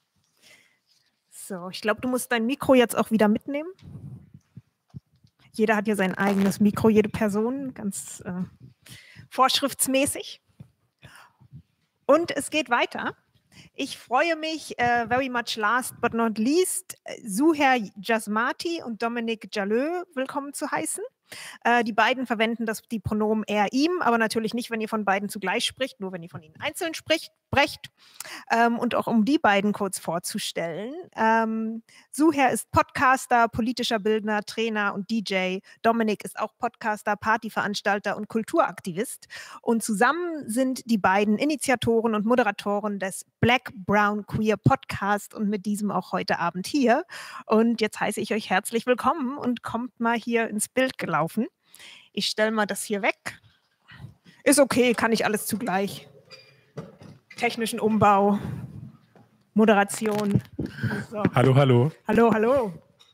So, ich glaube, du musst dein Mikro jetzt auch wieder mitnehmen. Jeder hat hier sein eigenes Mikro, jede Person, ganz äh, vorschriftsmäßig. Und es geht weiter. Ich freue mich, uh, very much last but not least, Zuher Jasmati und Dominic Jalö willkommen zu heißen. Äh, die beiden verwenden das, die Pronomen er, ihm, aber natürlich nicht, wenn ihr von beiden zugleich spricht, nur wenn ihr von ihnen einzeln spricht, brecht. Ähm, und auch um die beiden kurz vorzustellen. Ähm, Zuher ist Podcaster, politischer Bildner, Trainer und D J. Dominik ist auch Podcaster, Partyveranstalter und Kulturaktivist. Und zusammen sind die beiden Initiatoren und Moderatoren des Black Brown Queer Podcast und mit diesem auch heute Abend hier. Und jetzt heiße ich euch herzlich willkommen und kommt mal hier ins Bild gelaufen. Ich stelle mal das hier weg. Ist okay, kann ich alles zugleich. Technischen Umbau, Moderation. So. Hallo, hallo. Hallo, hallo.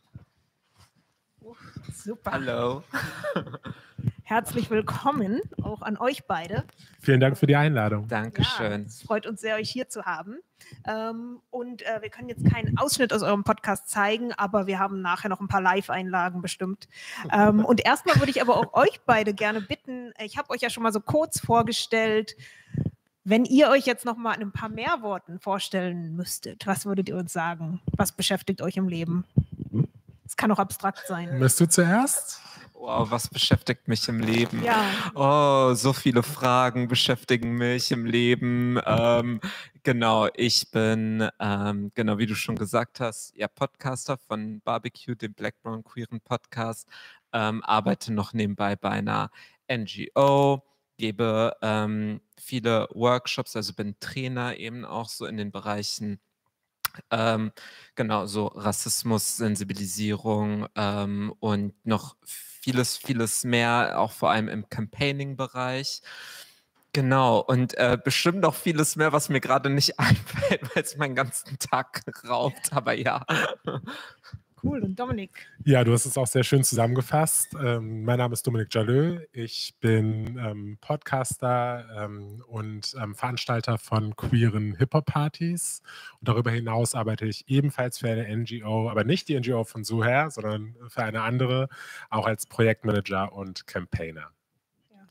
Super. Hallo. Herzlich willkommen auch an euch beide. Vielen Dank für die Einladung. Dankeschön. Ja, es freut uns sehr, euch hier zu haben. Ähm, und äh, wir können jetzt keinen Ausschnitt aus eurem Podcast zeigen, aber wir haben nachher noch ein paar Live-Einlagen bestimmt. Ähm, und erstmal würde ich aber auch euch beide gerne bitten, ich habe euch ja schon mal so kurz vorgestellt, wenn ihr euch jetzt noch mal in ein paar mehr Worten vorstellen müsstet, was würdet ihr uns sagen? Was beschäftigt euch im Leben? Es kann auch abstrakt sein. Möchtest du zuerst? Wow, was beschäftigt mich im Leben? Ja. Oh, so viele Fragen beschäftigen mich im Leben. Ähm, genau, ich bin, ähm, genau wie du schon gesagt hast, ja, Podcaster von Barbecue, dem Black Brown Queeren Podcast, ähm, arbeite noch nebenbei bei einer N G O, gebe ähm, viele Workshops, also bin Trainer eben auch so in den Bereichen Ähm, genau, so Rassismus, Sensibilisierung ähm, und noch vieles, vieles mehr, auch vor allem im Campaigning-Bereich. Genau, und äh, bestimmt noch vieles mehr, was mir gerade nicht einfällt, weil es meinen ganzen Tag raubt, aber ja. Cool, und Dominik? Ja, du hast es auch sehr schön zusammengefasst. Ähm, mein Name ist Dominik Jalö. Ich bin ähm, Podcaster ähm, und ähm, Veranstalter von queeren Hip-Hop-Partys. Und darüber hinaus arbeite ich ebenfalls für eine N G O, aber nicht die N G O von Zuher, sondern für eine andere, auch als Projektmanager und Campaigner.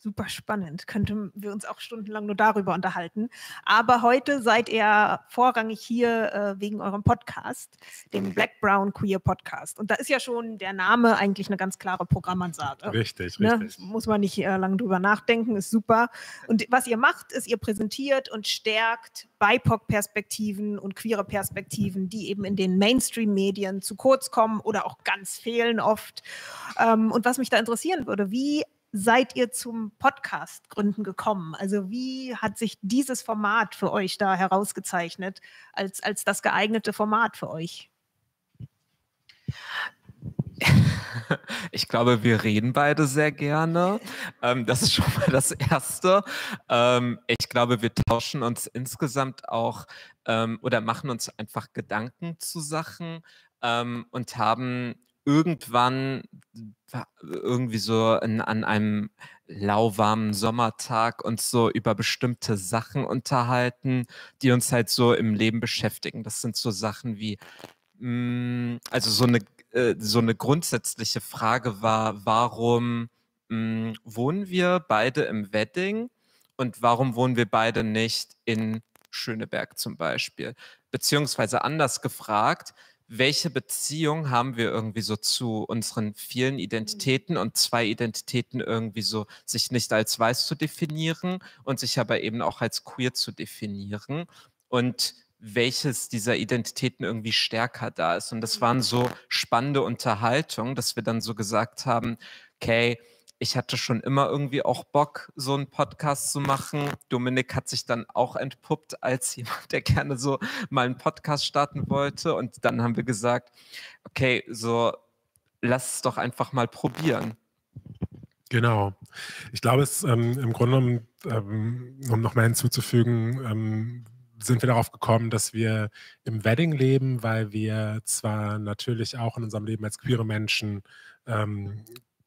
super spannend. Könnten wir uns auch stundenlang nur darüber unterhalten. Aber heute seid ihr vorrangig hier äh, wegen eurem Podcast, dem Black Brown Queer Podcast. Und da ist ja schon der Name eigentlich eine ganz klare Programmansage. Richtig, ne? richtig. Muss man nicht äh, lange drüber nachdenken, ist super. Und was ihr macht, ist, ihr präsentiert und stärkt B I P O C-Perspektiven und queere Perspektiven, die eben in den Mainstream-Medien zu kurz kommen oder auch ganz fehlen oft. Ähm, und was mich da interessieren würde, wie seid ihr zum Podcast-Gründen gekommen? Also wie hat sich dieses Format für euch da herausgezeichnet als, als das geeignete Format für euch? Ich glaube, wir reden beide sehr gerne. Ähm, das ist schon mal das Erste. Ähm, ich glaube, wir tauschen uns insgesamt auch ähm, oder machen uns einfach Gedanken zu Sachen ähm, und haben irgendwann irgendwie so in, an einem lauwarmen Sommertag uns so über bestimmte Sachen unterhalten, die uns halt so im Leben beschäftigen. Das sind so Sachen wie, mh, also so eine so eine grundsätzliche Frage war, warum mh, wohnen wir beide im Wedding und warum wohnen wir beide nicht in Schöneberg zum Beispiel? Beziehungsweise anders gefragt, welche Beziehung haben wir irgendwie so zu unseren vielen Identitäten und zwei Identitäten irgendwie so sich nicht als weiß zu definieren und sich aber eben auch als queer zu definieren und welches dieser Identitäten irgendwie stärker da ist. Und das waren so spannende Unterhaltungen, dass wir dann so gesagt haben, okay, ich hatte schon immer irgendwie auch Bock, so einen Podcast zu machen. Dominik hat sich dann auch entpuppt als jemand, der gerne so mal einen Podcast starten wollte. Und dann haben wir gesagt, okay, so lass es doch einfach mal probieren. Genau. Ich glaube, es ähm, im Grunde genommen, ähm, um noch mal hinzuzufügen, ähm, sind wir darauf gekommen, dass wir im Wedding leben, weil wir zwar natürlich auch in unserem Leben als queere Menschen ähm,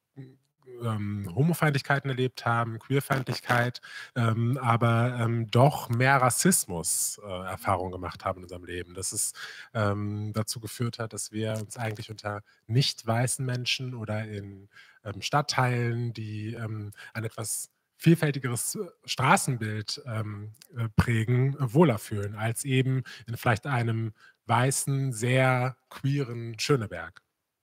ähm, Homofeindlichkeiten erlebt haben, Queerfeindlichkeit, ähm, aber ähm, doch mehr Rassismus-Erfahrungen äh, gemacht haben in unserem Leben. Dass es ähm, dazu geführt hat, dass wir uns eigentlich unter nicht weißen Menschen oder in ähm, Stadtteilen, die ähm, ein etwas vielfältigeres Straßenbild ähm, äh, prägen, äh, wohler fühlen, als eben in vielleicht einem weißen, sehr queeren Schöneberg.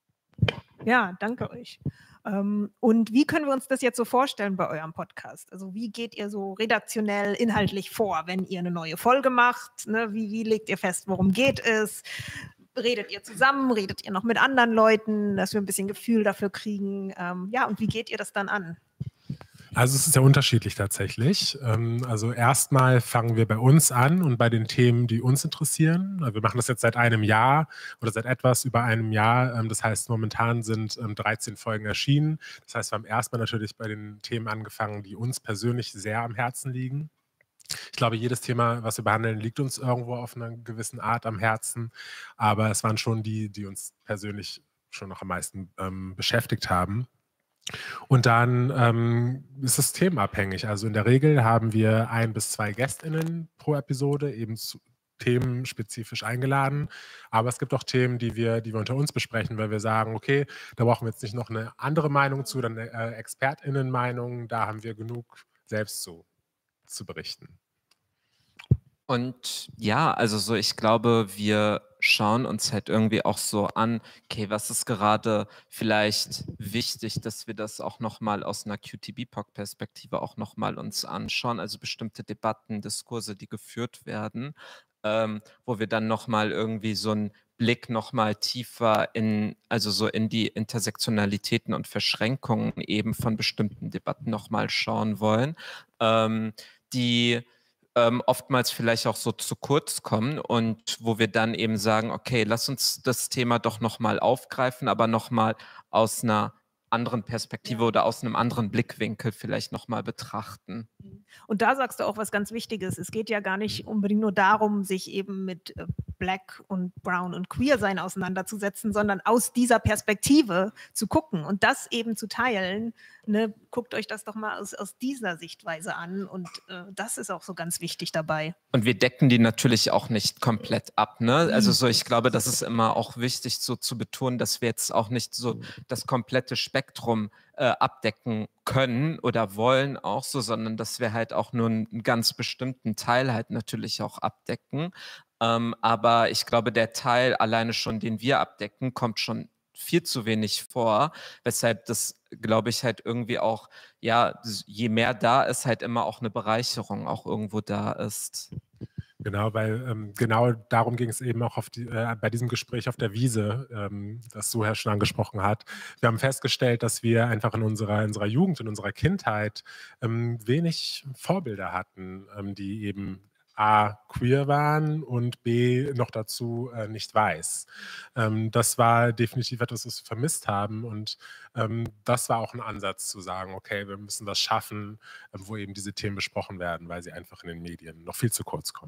Ja, danke euch. Ähm, und wie können wir uns das jetzt so vorstellen bei eurem Podcast? Also wie geht ihr so redaktionell, inhaltlich vor, wenn ihr eine neue Folge macht? Ne? Wie, wie legt ihr fest, worum geht es? Redet ihr zusammen? Redet ihr noch mit anderen Leuten, dass wir ein bisschen Gefühl dafür kriegen? Ähm, ja, und wie geht ihr das dann an? Also es ist ja unterschiedlich tatsächlich. Also erstmal fangen wir bei uns an und bei den Themen, die uns interessieren. Wir machen das jetzt seit einem Jahr oder seit etwas über einem Jahr. Das heißt, momentan sind dreizehn Folgen erschienen. Das heißt, wir haben erstmal natürlich bei den Themen angefangen, die uns persönlich sehr am Herzen liegen. Ich glaube, jedes Thema, was wir behandeln, liegt uns irgendwo auf einer gewissen Art am Herzen. Aber es waren schon die, die uns persönlich schon noch am meisten ähm, beschäftigt haben. Und dann ähm, ist es themenabhängig. Also in der Regel haben wir ein bis zwei GästInnen pro Episode, eben zu, themenspezifisch eingeladen. Aber es gibt auch Themen, die wir, die wir unter uns besprechen, weil wir sagen, okay, da brauchen wir jetzt nicht noch eine andere Meinung zu, dann eine äh, ExpertInnen-Meinung, da haben wir genug selbst zu, zu berichten. Und ja, also so, ich glaube, wir schauen uns halt irgendwie auch so an, okay, was ist gerade vielleicht wichtig, dass wir das auch nochmal aus einer Q T B P O C-Perspektive auch nochmal uns anschauen, also bestimmte Debatten, Diskurse, die geführt werden, ähm, wo wir dann nochmal irgendwie so einen Blick nochmal tiefer in, also so in die Intersektionalitäten und Verschränkungen eben von bestimmten Debatten nochmal schauen wollen, ähm, die Ähm, oftmals vielleicht auch so zu kurz kommen und wo wir dann eben sagen, okay, lass uns das Thema doch nochmal aufgreifen, aber nochmal aus einer anderen Perspektive ja. oder aus einem anderen Blickwinkel vielleicht nochmal betrachten. Und da sagst du auch was ganz Wichtiges. Es geht ja gar nicht unbedingt nur darum, sich eben mit Black und Brown und Queer sein auseinanderzusetzen, sondern aus dieser Perspektive zu gucken und das eben zu teilen. Ne? Guckt euch das doch mal aus, aus dieser Sichtweise an und äh, das ist auch so ganz wichtig dabei. Und wir decken die natürlich auch nicht komplett ab. Ne? Also so, ich glaube, das ist immer auch wichtig so zu betonen, dass wir jetzt auch nicht so das komplette Spektrum Spektrum äh, abdecken können oder wollen auch so, sondern dass wir halt auch nur einen ganz bestimmten Teil halt natürlich auch abdecken. Ähm, aber ich glaube, der Teil alleine schon, den wir abdecken, kommt schon viel zu wenig vor, weshalb das, glaube ich, halt irgendwie auch, ja, je mehr da ist, halt immer auch eine Bereicherung auch irgendwo da ist. Genau, weil ähm, genau darum ging es eben auch auf die, äh, bei diesem Gespräch auf der Wiese, ähm, das Suher schon angesprochen hat. Wir haben festgestellt, dass wir einfach in unserer, in unserer Jugend, in unserer Kindheit ähm, wenig Vorbilder hatten, ähm, die eben A, queer waren und B, noch dazu äh, nicht weiß. Ähm, das war definitiv etwas, was wir vermisst haben und ähm, das war auch ein Ansatz zu sagen, okay, wir müssen was schaffen, äh, wo eben diese Themen besprochen werden, weil sie einfach in den Medien noch viel zu kurz kommen.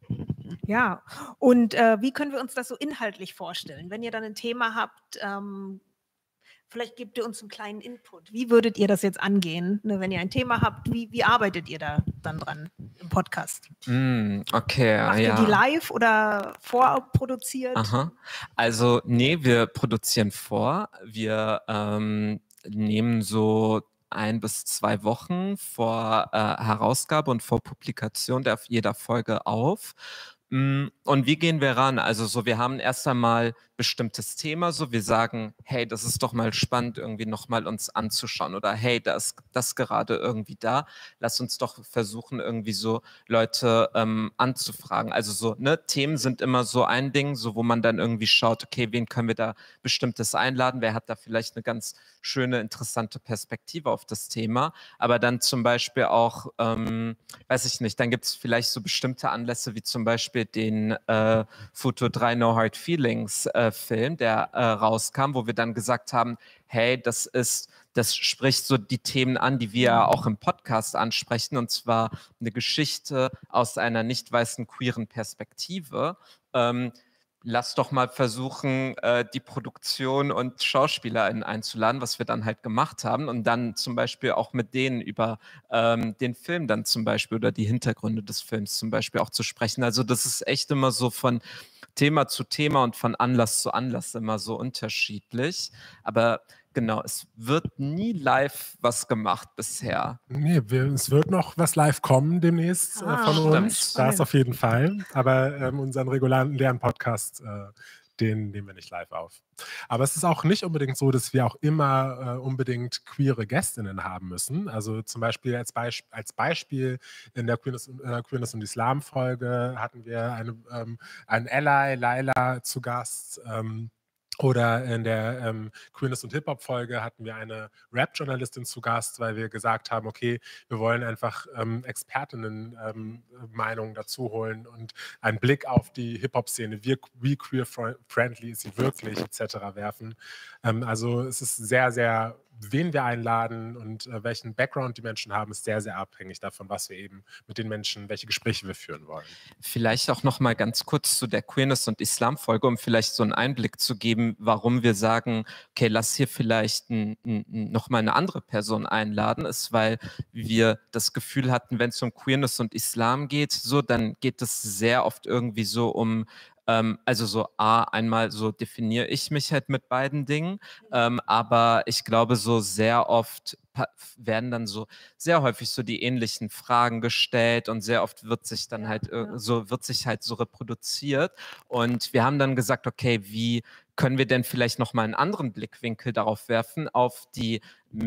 Ja, und äh, wie können wir uns das so inhaltlich vorstellen? Wenn ihr dann ein Thema habt, ähm, vielleicht gebt ihr uns einen kleinen Input. Wie würdet ihr das jetzt angehen? Ne, wenn ihr ein Thema habt, wie, wie arbeitet ihr da dann dran im Podcast? Mm, okay, Macht ja. ihr die live oder vorproduziert? Aha. Also, nee, wir produzieren vor. Wir ähm, nehmen so ein bis zwei Wochen vor äh, Herausgabe und vor Publikation der jeder Folge auf. Mm, Und wie gehen wir ran? Also so, wir haben erst einmal bestimmtes Thema, so wir sagen, hey, das ist doch mal spannend, irgendwie nochmal uns anzuschauen oder hey, da ist das gerade irgendwie da. Lass uns doch versuchen, irgendwie so Leute ähm, anzufragen. Also so, ne, Themen sind immer so ein Ding, so wo man dann irgendwie schaut, okay, wen können wir da Bestimmtes einladen? Wer hat da vielleicht eine ganz schöne, interessante Perspektive auf das Thema? Aber dann zum Beispiel auch, ähm, weiß ich nicht, dann gibt es vielleicht so bestimmte Anlässe, wie zum Beispiel den äh, Futur drei No Hard Feelings äh, Film, der äh, rauskam, wo wir dann gesagt haben, hey, das ist, das spricht so die Themen an, die wir auch im Podcast ansprechen, und zwar eine Geschichte aus einer nicht weißen queeren Perspektive. Ähm, Lass doch mal versuchen, äh, die Produktion und SchauspielerInnen einzuladen, was wir dann halt gemacht haben und dann zum Beispiel auch mit denen über ähm, den Film dann zum Beispiel oder die Hintergründe des Films zum Beispiel auch zu sprechen. Also das ist echt immer so von Thema zu Thema und von Anlass zu Anlass immer so unterschiedlich. Aber genau, es wird nie live was gemacht bisher. Nee, wir, es wird noch was live kommen demnächst Ah, äh, von stimmt. uns. Das auf jeden Fall. Aber ähm, unseren regulären Lernpodcast, äh, den nehmen wir nicht live auf. Aber es ist auch nicht unbedingt so, dass wir auch immer äh, unbedingt queere Gästinnen haben müssen. Also zum Beispiel als, Beisp als Beispiel in der Queerness, äh, Queerness und Islam-Folge hatten wir eine, ähm, einen Ally, Laila zu Gast. Ähm, Oder in der ähm, Queerness- und Hip-Hop-Folge hatten wir eine Rap-Journalistin zu Gast, weil wir gesagt haben, okay, wir wollen einfach ähm, Expertinnen-Meinungen ähm, dazu holen und einen Blick auf die Hip-Hop-Szene, wie, wie queer-friendly ist sie wirklich, et cetera werfen. Ähm, also es ist sehr, sehr, wen wir einladen und äh, welchen Background die Menschen haben, ist sehr, sehr abhängig davon, was wir eben mit den Menschen, welche Gespräche wir führen wollen. Vielleicht auch noch mal ganz kurz zu der Queerness- und Islam-Folge, um vielleicht so einen Einblick zu geben, warum wir sagen, okay, lass hier vielleicht ein, ein, noch mal eine andere Person einladen, ist, weil wir das Gefühl hatten, wenn es um Queerness und Islam geht, so, dann geht es sehr oft irgendwie so um ähm, also so A, einmal so definiere ich mich halt mit beiden Dingen, ähm, aber ich glaube so sehr oft werden dann so sehr häufig so die ähnlichen Fragen gestellt und sehr oft wird sich dann halt äh, so wird sich halt so reproduziert und wir haben dann gesagt, okay, wie können wir denn vielleicht noch mal einen anderen Blickwinkel darauf werfen, auf die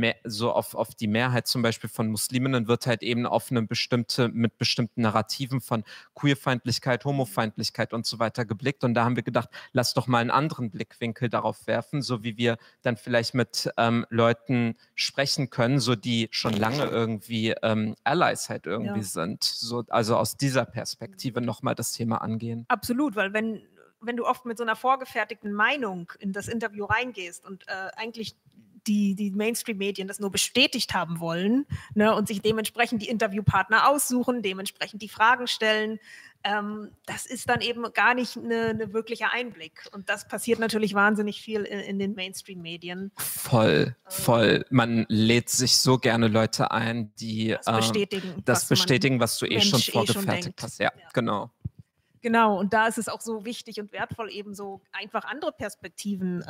so auf, auf die Mehrheit zum Beispiel von Musliminnen wird halt eben auf eine bestimmte, mit bestimmten Narrativen von Queerfeindlichkeit, Homofeindlichkeit und so weiter geblickt. Und da haben wir gedacht, lass doch mal einen anderen Blickwinkel darauf werfen, so wie wir dann vielleicht mit ähm, Leuten sprechen können, so die schon lange irgendwie ähm, Allies halt irgendwie ja. sind. So, also aus dieser Perspektive nochmal das Thema angehen. Absolut, weil wenn wenn du oft mit so einer vorgefertigten Meinung in das Interview reingehst und äh, eigentlich die, die Mainstream-Medien das nur bestätigt haben wollen, ne, und sich dementsprechend die Interviewpartner aussuchen, dementsprechend die Fragen stellen, ähm, das ist dann eben gar nicht eine, eine wirklicher Einblick. Und das passiert natürlich wahnsinnig viel in, in den Mainstream-Medien. Voll, voll. Man lädt sich so gerne Leute ein, die das bestätigen, ähm, das was, bestätigen, was du eh Mensch schon eh vorgefertigt schon hast. Ja, ja, genau. Genau, und da ist es auch so wichtig und wertvoll, eben so einfach andere Perspektiven ähm,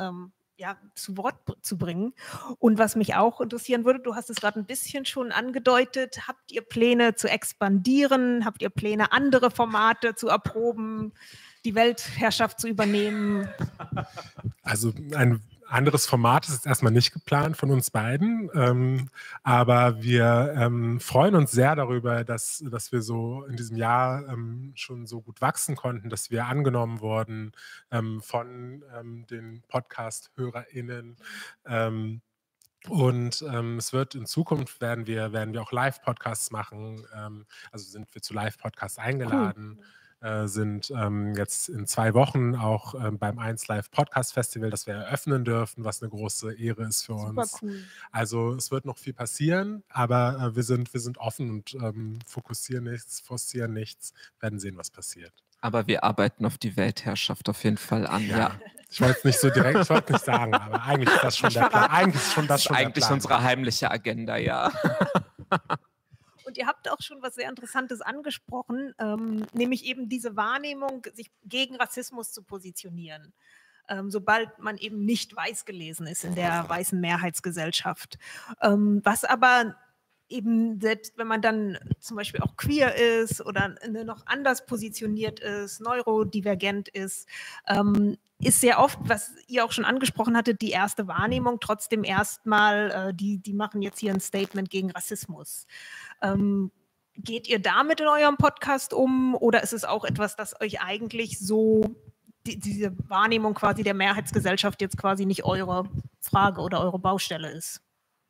ja, zu Wort zu bringen. Und was mich auch interessieren würde, du hast es gerade ein bisschen schon angedeutet, habt ihr Pläne zu expandieren? Habt ihr Pläne, andere Formate zu erproben, die Weltherrschaft zu übernehmen? Also ein anderes Format ist jetzt erstmal nicht geplant von uns beiden, ähm, aber wir ähm, freuen uns sehr darüber, dass, dass wir so in diesem Jahr ähm, schon so gut wachsen konnten, dass wir angenommen wurden ähm, von ähm, den Podcast-HörerInnen. Ähm, und ähm, es wird in Zukunft, werden wir, werden wir auch Live-Podcasts machen, ähm, also sind wir zu Live-Podcasts eingeladen. Cool. Sind ähm, jetzt in zwei Wochen auch ähm, beim eins Live Podcast Festival, das wir eröffnen dürfen, was eine große Ehre ist für Super uns. Cool. Also es wird noch viel passieren, aber äh, wir, sind, wir sind offen und ähm, fokussieren nichts, forcieren nichts, werden sehen, was passiert. Aber wir arbeiten auf die Weltherrschaft auf jeden Fall an, ja. ja. Ich wollte es nicht so direkt, ich wollte nicht sagen, aber eigentlich ist das schon der Plan. Eigentlich ist schon das, das ist schon eigentlich der Plan. Unsere heimliche Agenda, ja. Und ihr habt auch schon was sehr Interessantes angesprochen, ähm, nämlich eben diese Wahrnehmung, sich gegen Rassismus zu positionieren, ähm, sobald man eben nicht weiß gelesen ist in der weißen Mehrheitsgesellschaft. Ähm, was aber eben, selbst wenn man dann zum Beispiel auch queer ist oder noch anders positioniert ist, neurodivergent ist, ähm, ist sehr oft, was ihr auch schon angesprochen hattet, die erste Wahrnehmung trotzdem erstmal, äh, die, die machen jetzt hier ein Statement gegen Rassismus. Ähm, geht ihr damit in eurem Podcast um oder ist es auch etwas, das euch eigentlich so, die, diese Wahrnehmung quasi der Mehrheitsgesellschaft jetzt quasi nicht eure Frage oder eure Baustelle ist?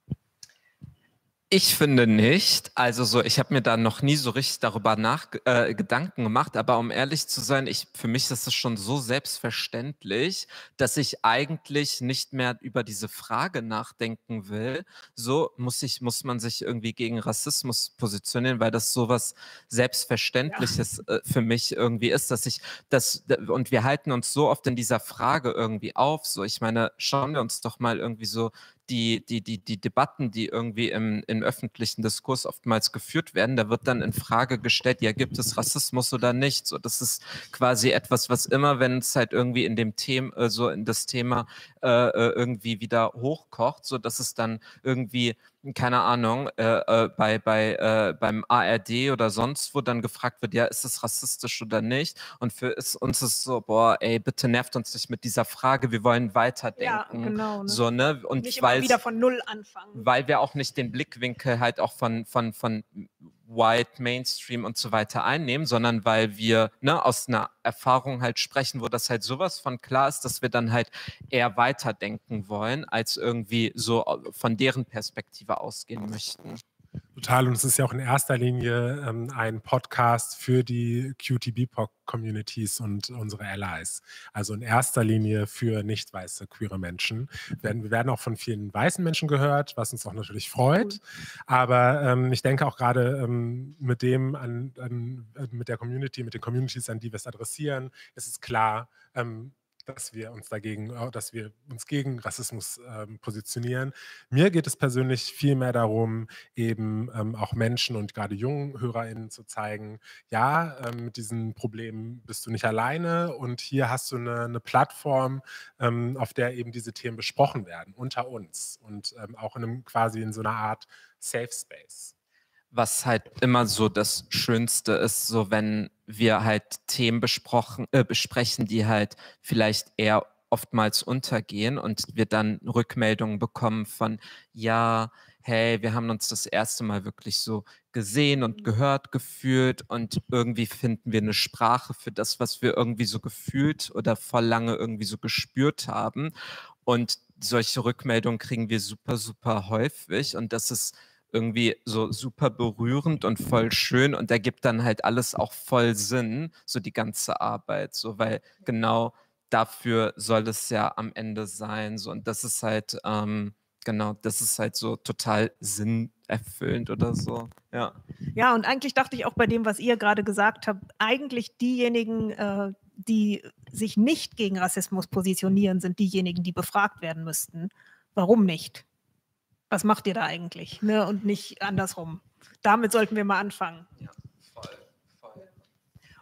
Ich finde nicht. Also so, ich habe mir da noch nie so richtig darüber nach äh, Gedanken gemacht, aber um ehrlich zu sein, ich, für mich ist es schon so selbstverständlich, dass ich eigentlich nicht mehr über diese Frage nachdenken will. So muss ich, muss man sich irgendwie gegen Rassismus positionieren, weil das sowas Selbstverständliches ja. äh, für mich irgendwie ist, dass ich das, und wir halten uns so oft in dieser Frage irgendwie auf. So, ich meine, schauen wir uns doch mal irgendwie so Die, die, die, die Debatten, die irgendwie im, im öffentlichen Diskurs oftmals geführt werden, da wird dann in Frage gestellt, ja, gibt es Rassismus oder nicht? So, das ist quasi etwas, was immer, wenn es halt irgendwie in dem Thema, äh, so in das Thema äh, irgendwie wieder hochkocht, so dass es dann irgendwie, keine Ahnung, äh, äh, bei, bei, äh, beim A R D oder sonst wo dann gefragt wird, ja, ist es rassistisch oder nicht? Und für ist, uns ist so, boah, ey, bitte nervt uns nicht mit dieser Frage, wir wollen weiterdenken. Ja, genau. Ne? So, ne? Und nicht immer wieder von Null anfangen. Weil wir auch nicht den Blickwinkel halt auch von, von, von White Mainstream und so weiter einnehmen, sondern weil wir ne, aus einer Erfahrung halt sprechen, wo das halt sowas von klar ist, dass wir dann halt eher weiterdenken wollen, als irgendwie so von deren Perspektive ausgehen möchten. Total, und es ist ja auch in erster Linie ähm, ein Podcast für die Q T B P O C-Communities und unsere Allies. Also in erster Linie für nicht weiße, queere Menschen. Wir werden, wir werden auch von vielen weißen Menschen gehört, was uns auch natürlich freut. Aber ähm, ich denke auch gerade ähm, mit dem, an, an, mit der Community, mit den Communities, an die wir es adressieren, ist es klar, ähm, dass wir uns dagegen, dass wir uns gegen Rassismus ähm, positionieren. Mir geht es persönlich viel mehr darum, eben ähm, auch Menschen und gerade jungen HörerInnen zu zeigen, ja, ähm, mit diesen Problemen bist du nicht alleine und hier hast du eine, eine Plattform, ähm, auf der eben diese Themen besprochen werden, unter uns und ähm, auch in einem, quasi in so einer Art Safe Space. Was halt immer so das Schönste ist, so wenn wir halt Themen besprochen, äh, besprechen, die halt vielleicht eher oftmals untergehen und wir dann Rückmeldungen bekommen von, ja, hey, wir haben uns das erste Mal wirklich so gesehen und gehört gefühlt und irgendwie finden wir eine Sprache für das, was wir irgendwie so gefühlt oder voll lange irgendwie so gespürt haben. Und solche Rückmeldungen kriegen wir super, super häufig und das ist irgendwie so super berührend und voll schön und da gibt dann halt alles auch voll Sinn, so die ganze Arbeit, so, weil genau dafür soll es ja am Ende sein, so, und das ist halt, ähm, genau, das ist halt so total sinnerfüllend oder so, ja. Ja, und eigentlich dachte ich auch bei dem, was ihr gerade gesagt habt, eigentlich diejenigen, äh, die sich nicht gegen Rassismus positionieren, sind diejenigen, die befragt werden müssten. Warum nicht? Was macht ihr da eigentlich? Ne? Und nicht andersrum. Damit sollten wir mal anfangen. Ja, voll, voll.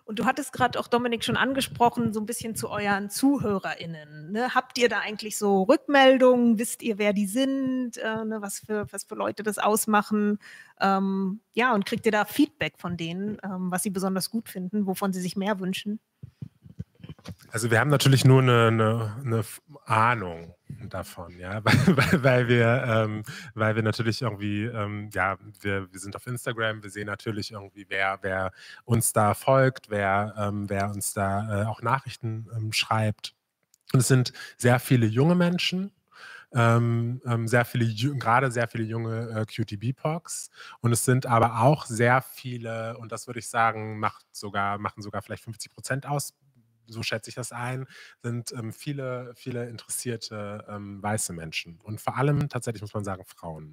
Und du hattest gerade auch, Dominik, schon angesprochen, so ein bisschen zu euren ZuhörerInnen. Ne? Habt ihr da eigentlich so Rückmeldungen? Wisst ihr, wer die sind? Äh, ne? was, für, was für Leute das ausmachen? Ähm, ja, und kriegt ihr da Feedback von denen, ähm, was sie besonders gut finden, wovon sie sich mehr wünschen? Also wir haben natürlich nur eine, eine, eine Ahnung davon, ja, weil, weil, weil wir, ähm, weil wir natürlich irgendwie, ähm, ja, wir, wir sind auf Instagram, wir sehen natürlich irgendwie, wer, wer uns da folgt, wer, ähm, wer uns da äh, auch Nachrichten ähm, schreibt. Und es sind sehr viele junge Menschen. Ähm, ähm, sehr viele, gerade sehr viele junge äh, Q T B P O Cs, und es sind aber auch sehr viele, und das würde ich sagen, macht sogar, machen sogar vielleicht fünfzig Prozent aus, so schätze ich das ein, sind ähm, viele, viele interessierte ähm, weiße Menschen und vor allem tatsächlich, muss man sagen, Frauen.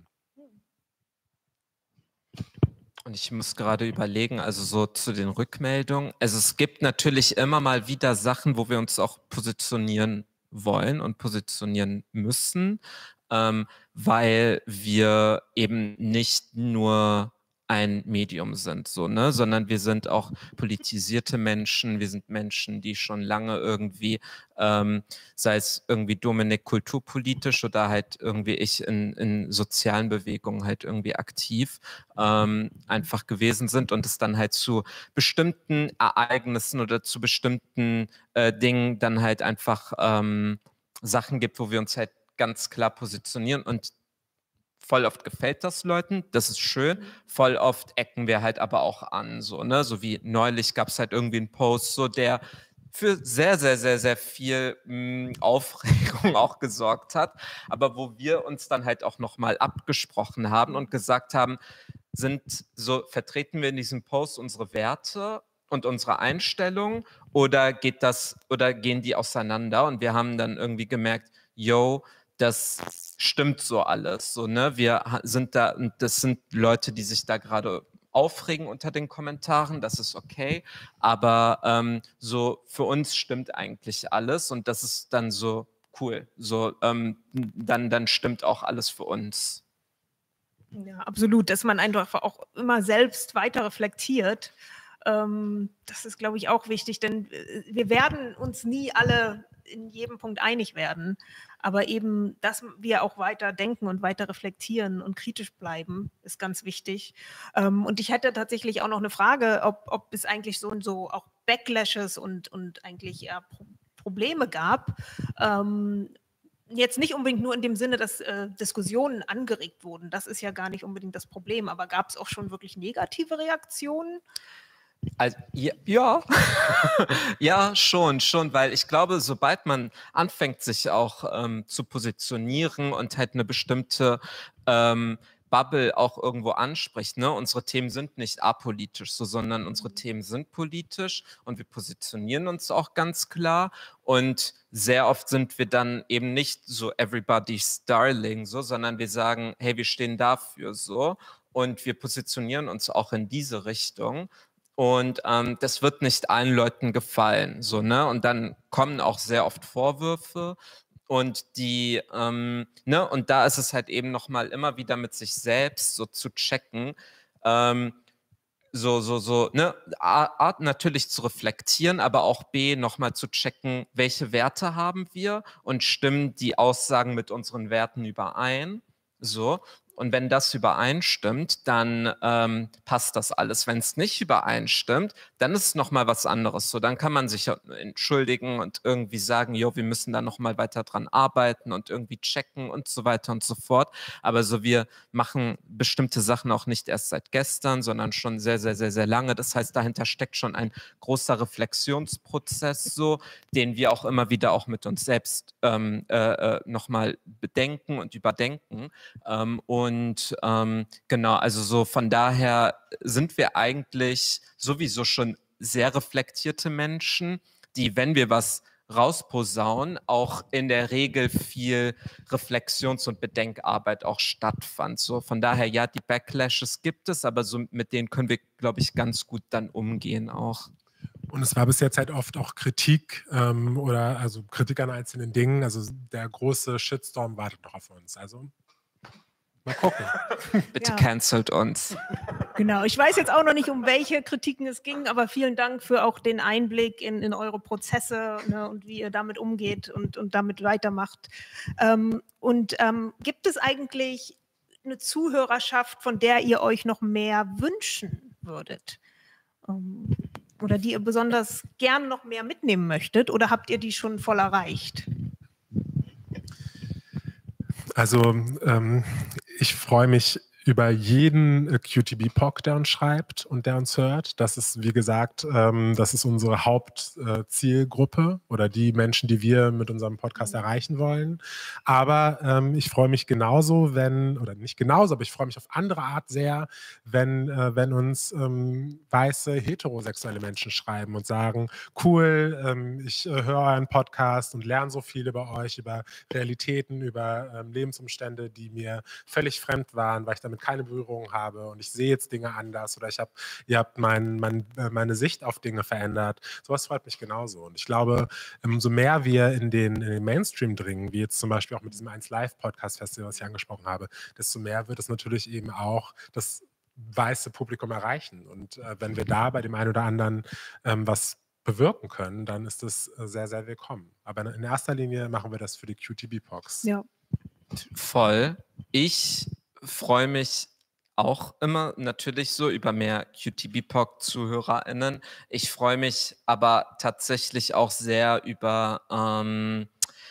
Und ich muss gerade überlegen, also so zu den Rückmeldungen. Also es gibt natürlich immer mal wieder Sachen, wo wir uns auch positionieren wollen und positionieren müssen, ähm, weil wir eben nicht nur ein Medium sind, so, ne, sondern wir sind auch politisierte Menschen, wir sind Menschen, die schon lange irgendwie, ähm, sei es irgendwie Dominik kulturpolitisch oder halt irgendwie ich in, in sozialen Bewegungen halt irgendwie aktiv ähm, einfach gewesen sind und es dann halt zu bestimmten Ereignissen oder zu bestimmten äh, Dingen dann halt einfach ähm, Sachen gibt, wo wir uns halt ganz klar positionieren, und voll oft gefällt das Leuten, das ist schön, voll oft ecken wir halt aber auch an, so, ne, so wie neulich gab es halt irgendwie einen Post, so, der für sehr, sehr, sehr, sehr viel mh, Aufregung auch gesorgt hat, aber wo wir uns dann halt auch nochmal abgesprochen haben und gesagt haben, sind so, vertreten wir in diesem Post unsere Werte und unsere Einstellung, oder geht das, oder gehen die auseinander? Und wir haben dann irgendwie gemerkt, yo, das stimmt so alles, so, ne? Wir sind da, und das sind Leute, die sich da gerade aufregen unter den Kommentaren, das ist okay, aber ähm, so für uns stimmt eigentlich alles, und das ist dann so cool, so ähm, dann, dann stimmt auch alles für uns. Ja, absolut, dass man einfach auch immer selbst weiter reflektiert. Ähm, das ist, glaube ich, auch wichtig, denn wir werden uns nie alle in jedem Punkt einig werden, aber eben, dass wir auch weiter denken und weiter reflektieren und kritisch bleiben, ist ganz wichtig. Ähm, und ich hätte tatsächlich auch noch eine Frage, ob, ob es eigentlich so und so auch Backlashes und, und eigentlich ja, Pro Probleme gab. Ähm, Jetzt nicht unbedingt nur in dem Sinne, dass äh, Diskussionen angeregt wurden. Das ist ja gar nicht unbedingt das Problem. Aber gab es auch schon wirklich negative Reaktionen? Also, ja, ja. Ja, schon, schon, weil ich glaube, sobald man anfängt, sich auch ähm, zu positionieren und halt eine bestimmte ähm, Bubble auch irgendwo anspricht, ne? Unsere Themen sind nicht apolitisch, so, sondern unsere Themen sind politisch und wir positionieren uns auch ganz klar, und sehr oft sind wir dann eben nicht so everybody's darling, so, sondern wir sagen, hey, wir stehen dafür, so, und wir positionieren uns auch in diese Richtung. Und ähm, das wird nicht allen Leuten gefallen, so, ne? Und dann kommen auch sehr oft Vorwürfe, und die, ähm, ne? Und da ist es halt eben nochmal immer wieder mit sich selbst so zu checken, ähm, so, so, so, ne? A, A, natürlich zu reflektieren, aber auch B, nochmal zu checken, welche Werte haben wir und stimmen die Aussagen mit unseren Werten überein, so. Und wenn das übereinstimmt, dann ähm, passt das alles. Wenn es nicht übereinstimmt, dann ist es nochmal was anderes. So, dann kann man sich entschuldigen und irgendwie sagen, jo, wir müssen da nochmal weiter dran arbeiten und irgendwie checken und so weiter und so fort. Aber so, wir machen bestimmte Sachen auch nicht erst seit gestern, sondern schon sehr, sehr, sehr, sehr lange. Das heißt, dahinter steckt schon ein großer Reflexionsprozess, so, den wir auch immer wieder auch mit uns selbst ähm, äh, nochmal bedenken und überdenken. Ähm, und Und ähm, genau, also so von daher sind wir eigentlich sowieso schon sehr reflektierte Menschen, die, wenn wir was rausposaunen, auch in der Regel viel Reflexions- und Bedenkarbeit auch stattfand. So von daher, ja, die Backlashes gibt es, aber so mit denen können wir, glaube ich, ganz gut dann umgehen auch. Und es war bis jetzt halt oft auch Kritik ähm, oder also Kritik an einzelnen Dingen. Also der große Shitstorm wartet noch auf uns. Also mal gucken. Bitte Ja. cancelt uns. Genau, ich weiß jetzt auch noch nicht, um welche Kritiken es ging, aber vielen Dank für auch den Einblick in, in eure Prozesse, ne, und wie ihr damit umgeht und, und damit weitermacht. Ähm, und ähm, gibt es eigentlich eine Zuhörerschaft, von der ihr euch noch mehr wünschen würdet? Ähm, oder die ihr besonders gern noch mehr mitnehmen möchtet? Oder habt ihr die schon voll erreicht? Also ähm, ich freue mich über jeden äh, Q T B-P O C, der uns schreibt und der uns hört. Das ist, wie gesagt, ähm, das ist unsere Hauptzielgruppe äh, oder die Menschen, die wir mit unserem Podcast erreichen wollen. Aber ähm, ich freue mich genauso, wenn, oder nicht genauso, aber ich freue mich auf andere Art sehr, wenn, äh, wenn uns ähm, weiße, heterosexuelle Menschen schreiben und sagen, cool, ähm, ich äh, höre euren Podcast und lerne so viel über euch, über Realitäten, über ähm, Lebensumstände, die mir völlig fremd waren, weil ich damit keine Berührung habe und ich sehe jetzt Dinge anders oder ich habe, ihr habt mein, mein, meine Sicht auf Dinge verändert. Sowas freut mich genauso. Und ich glaube, umso mehr wir in den, in den Mainstream dringen, wie jetzt zum Beispiel auch mit diesem eins Live Podcast Festival, was ich angesprochen habe, desto mehr wird es natürlich eben auch das weiße Publikum erreichen. Und äh, wenn wir da bei dem einen oder anderen ähm, was bewirken können, dann ist das sehr, sehr willkommen. Aber in erster Linie machen wir das für die Q T B-P O Cs. Ja. Voll. Ich freue mich auch immer natürlich so über mehr Q T B-P O C-ZuhörerInnen. Ich freue mich aber tatsächlich auch sehr über ähm,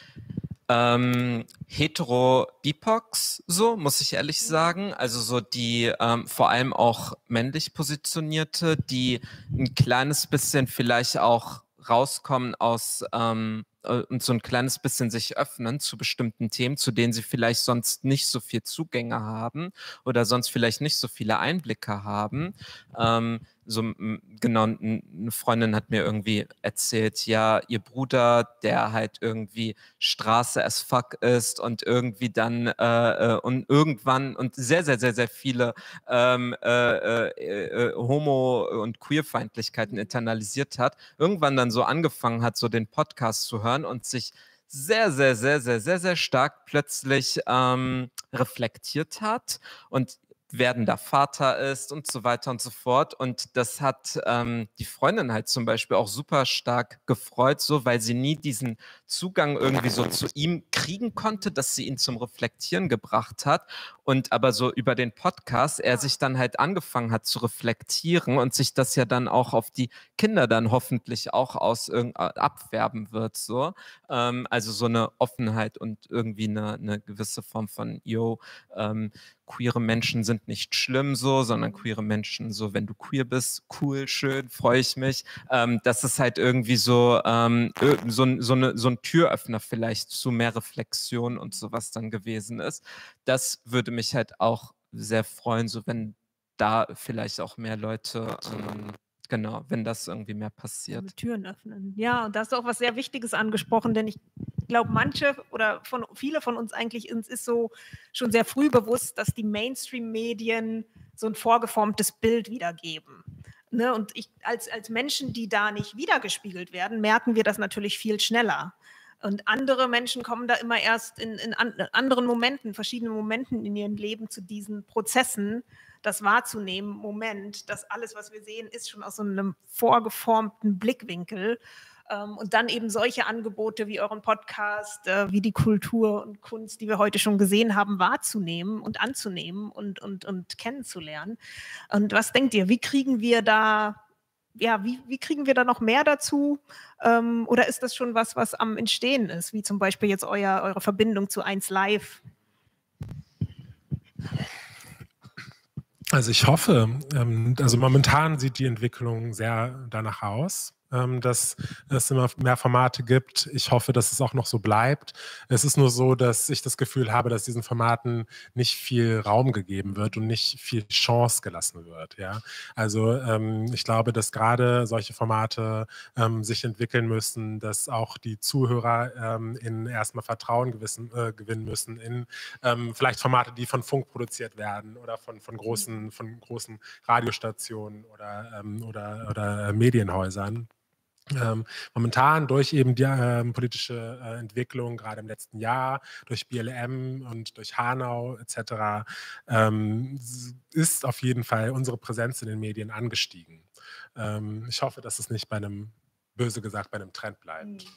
ähm, hetero-B P O Cs, so muss ich ehrlich sagen. Also so die ähm, vor allem auch männlich positionierte, die ein kleines bisschen vielleicht auch rauskommen aus ähm, und so ein kleines bisschen sich öffnen zu bestimmten Themen, zu denen sie vielleicht sonst nicht so viel Zugänge haben oder sonst vielleicht nicht so viele Einblicke haben. Ähm, so genau, eine Freundin hat mir irgendwie erzählt, ja, ihr Bruder, der halt irgendwie Straße as fuck ist und irgendwie dann äh, und irgendwann und sehr, sehr, sehr, sehr viele ähm, äh, äh, Homo- und Queerfeindlichkeiten internalisiert hat, irgendwann dann so angefangen hat, so den Podcast zu hören und sich sehr, sehr, sehr, sehr, sehr, sehr stark plötzlich ähm, reflektiert hat und werdender Vater ist und so weiter und so fort. Und das hat ähm, die Freundin halt zum Beispiel auch super stark gefreut, so, weil sie nie diesen Zugang irgendwie so zu ihm kriegen konnte, dass sie ihn zum Reflektieren gebracht hat. Und aber so über den Podcast er sich dann halt angefangen hat zu reflektieren und sich das ja dann auch auf die Kinder dann hoffentlich auch aus abfärben wird, so. Ähm, also so eine Offenheit und irgendwie eine, eine gewisse Form von, yo, ähm, queere Menschen sind nicht schlimm so, sondern queere Menschen so, wenn du queer bist, cool, schön, freue ich mich. Ähm, das ist halt irgendwie so, ähm, so, so, eine, so ein Türöffner vielleicht zu mehr Reflexion und sowas dann gewesen ist. Das würde mich halt auch sehr freuen, so wenn da vielleicht auch mehr Leute, ähm, genau, wenn das irgendwie mehr passiert. Türen öffnen. Ja, und da hast du auch was sehr Wichtiges angesprochen, denn ich glaube, manche oder von, viele von uns eigentlich uns ist so schon sehr früh bewusst, dass die Mainstream-Medien so ein vorgeformtes Bild wiedergeben. Ne? Und ich, als, als Menschen, die da nicht wiedergespiegelt werden, merken wir das natürlich viel schneller. Und andere Menschen kommen da immer erst in, in an, anderen Momenten, verschiedenen Momenten in ihrem Leben zu diesen Prozessen, das wahrzunehmen, Moment, dass alles, was wir sehen, ist schon aus so einem vorgeformten Blickwinkel. Und dann eben solche Angebote wie euren Podcast, wie die Kultur und Kunst, die wir heute schon gesehen haben, wahrzunehmen und anzunehmen und, und, und kennenzulernen. Und was denkt ihr, wie kriegen wir da, ja, wie, wie kriegen wir da noch mehr dazu? Oder ist das schon was, was am Entstehen ist, wie zum Beispiel jetzt euer, eure Verbindung zu eins Live? Also ich hoffe, also momentan sieht die Entwicklung sehr danach aus, dass es immer mehr Formate gibt. Ich hoffe, dass es auch noch so bleibt. Es ist nur so, dass ich das Gefühl habe, dass diesen Formaten nicht viel Raum gegeben wird und nicht viel Chance gelassen wird. Ja? Also ähm, ich glaube, dass gerade solche Formate ähm, sich entwickeln müssen, dass auch die Zuhörer ähm, in erstmal Vertrauen gewissen, äh, gewinnen müssen in ähm, vielleicht Formate, die von Funk produziert werden oder von, von, großen, von großen Radiostationen oder, ähm, oder, oder Medienhäusern. Ähm, momentan durch eben die ähm, politische äh, Entwicklung, gerade im letzten Jahr, durch B L M und durch Hanau et cetera, ähm, ist auf jeden Fall unsere Präsenz in den Medien angestiegen. Ähm, ich hoffe, dass es nicht bei einem, böse gesagt, bei einem Trend bleibt.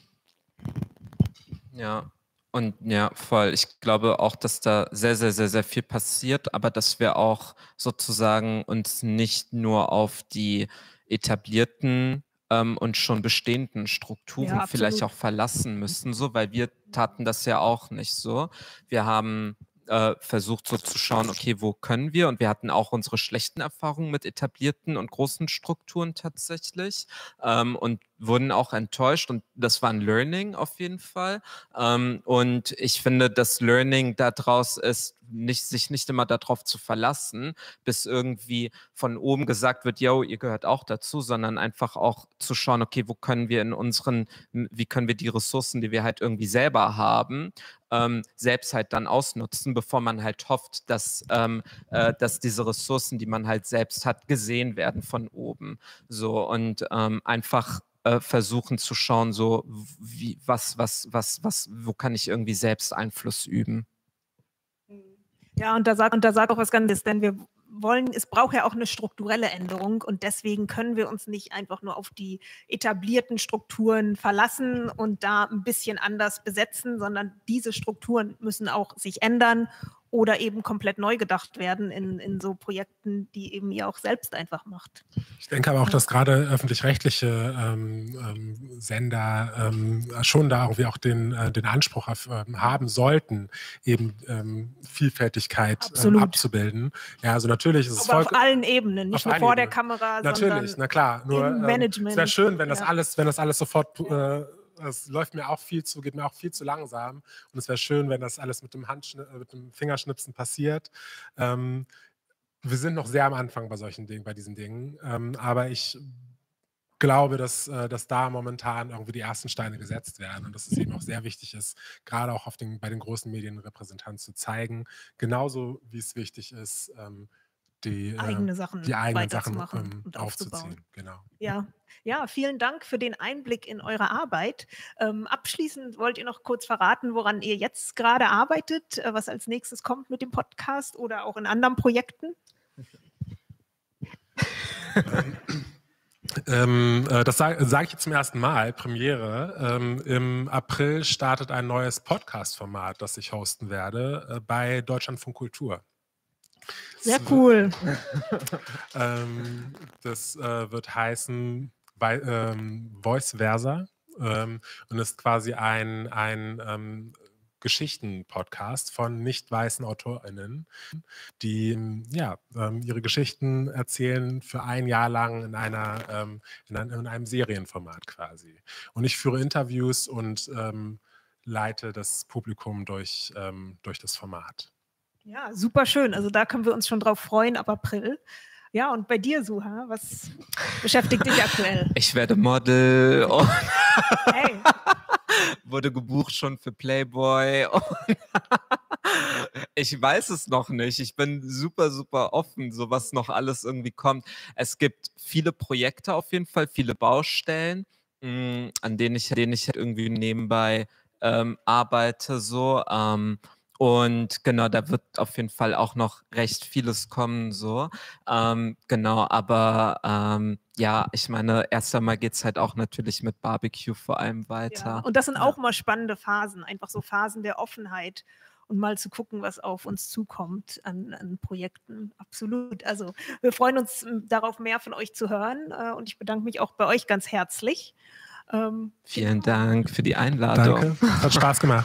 Ja, und ja, voll. Ich glaube auch, dass da sehr, sehr, sehr, sehr viel passiert, aber dass wir auch sozusagen uns nicht nur auf die etablierten ähm, und schon bestehenden Strukturen Ja, vielleicht absolut. auch verlassen müssen, so, weil wir taten das ja auch nicht so. Wir haben äh, versucht so zu schauen, okay, wo können wir? Und wir hatten auch unsere schlechten Erfahrungen mit etablierten und großen Strukturen tatsächlich ähm, und wurden auch enttäuscht und das war ein Learning auf jeden Fall. Ähm, und ich finde, das Learning daraus ist, nicht, sich nicht immer darauf zu verlassen, bis irgendwie von oben gesagt wird, yo, ihr gehört auch dazu, sondern einfach auch zu schauen, okay, wo können wir in unseren, wie können wir die Ressourcen, die wir halt irgendwie selber haben, ähm, selbst halt dann ausnutzen, bevor man halt hofft, dass, ähm, äh, dass diese Ressourcen, die man halt selbst hat, gesehen werden von oben. So und ähm, einfach äh, versuchen zu schauen, so wie, was, was, was, was, wo kann ich irgendwie selbst Einfluss üben. Ja, und da sagt und da sagt auch was Ganzes, denn wir wollen, es braucht ja auch eine strukturelle Änderung und deswegen können wir uns nicht einfach nur auf die etablierten Strukturen verlassen und da ein bisschen anders besetzen, sondern diese Strukturen müssen auch sich ändern oder eben komplett neu gedacht werden in, in so Projekten, die eben ihr auch selbst einfach macht. Ich denke aber auch, dass gerade öffentlich-rechtliche ähm, ähm, Sender ähm, schon da irgendwie auch den, äh, den Anspruch auf, ähm, haben sollten, eben ähm, Vielfältigkeit ähm, abzubilden. Ja, also natürlich ist es aber voll, auf allen Ebenen, nicht nur vor der Kamera, natürlich, sondern na klar. Nur, im ähm, Management. Es wäre schön, wenn das ja. alles, wenn das alles sofort äh, es läuft mir auch viel zu, geht mir auch viel zu langsam. Und es wäre schön, wenn das alles mit dem, Handschni mit dem Fingerschnipsen passiert. Ähm, wir sind noch sehr am Anfang bei solchen Dingen, bei diesen Dingen. Ähm, aber ich glaube, dass, äh, dass da momentan irgendwie die ersten Steine gesetzt werden und dass es eben auch sehr wichtig ist, gerade auch auf den, bei den großen Medienrepräsentanten zu zeigen, genauso wie es wichtig ist, ähm, die, eigene äh, Sachen die eigenen Sachen weiterzumachen ähm, und aufzuziehen. aufzubauen. Genau. Ja. ja, vielen Dank für den Einblick in eure Arbeit. Ähm, abschließend wollt ihr noch kurz verraten, woran ihr jetzt gerade arbeitet, äh, was als nächstes kommt mit dem Podcast oder auch in anderen Projekten? Ähm, äh, das sage sag ich jetzt zum ersten Mal, Premiere. Ähm, Im April startet ein neues Podcast-Format, das ich hosten werde, äh, bei Deutschlandfunk Kultur. Sehr cool. ähm, das äh, wird heißen bei, ähm, Voice Versa ähm, und ist quasi ein, ein ähm, Geschichten-Podcast von nicht weißen AutorInnen, die ja, ähm, ihre Geschichten erzählen für ein Jahr lang in, einer, ähm, in, ein, in einem Serienformat quasi. Und ich führe Interviews und ähm, leite das Publikum durch, ähm, durch das Format. Ja, super schön. Also da können wir uns schon drauf freuen ab April. Ja, und bei dir, Suha, was beschäftigt dich aktuell? Ich werde Model und Hey. wurde gebucht schon für Playboy. Und ich weiß es noch nicht. Ich bin super, super offen, so was noch alles irgendwie kommt. Es gibt viele Projekte auf jeden Fall, viele Baustellen, mh, an denen ich, denen ich irgendwie nebenbei ähm, arbeite. So. Ähm, Und genau, da wird auf jeden Fall auch noch recht vieles kommen, so. Ähm, genau, aber ähm, ja, ich meine, erst einmal geht es halt auch natürlich mit Barbecue vor allem weiter. Ja, und das sind ja. auch mal spannende Phasen, einfach so Phasen der Offenheit und mal zu gucken, was auf uns zukommt an, an Projekten. Absolut. Also wir freuen uns darauf, mehr von euch zu hören äh, und ich bedanke mich auch bei euch ganz herzlich. Ähm, Vielen Dank für die Einladung. Danke, hat Spaß gemacht.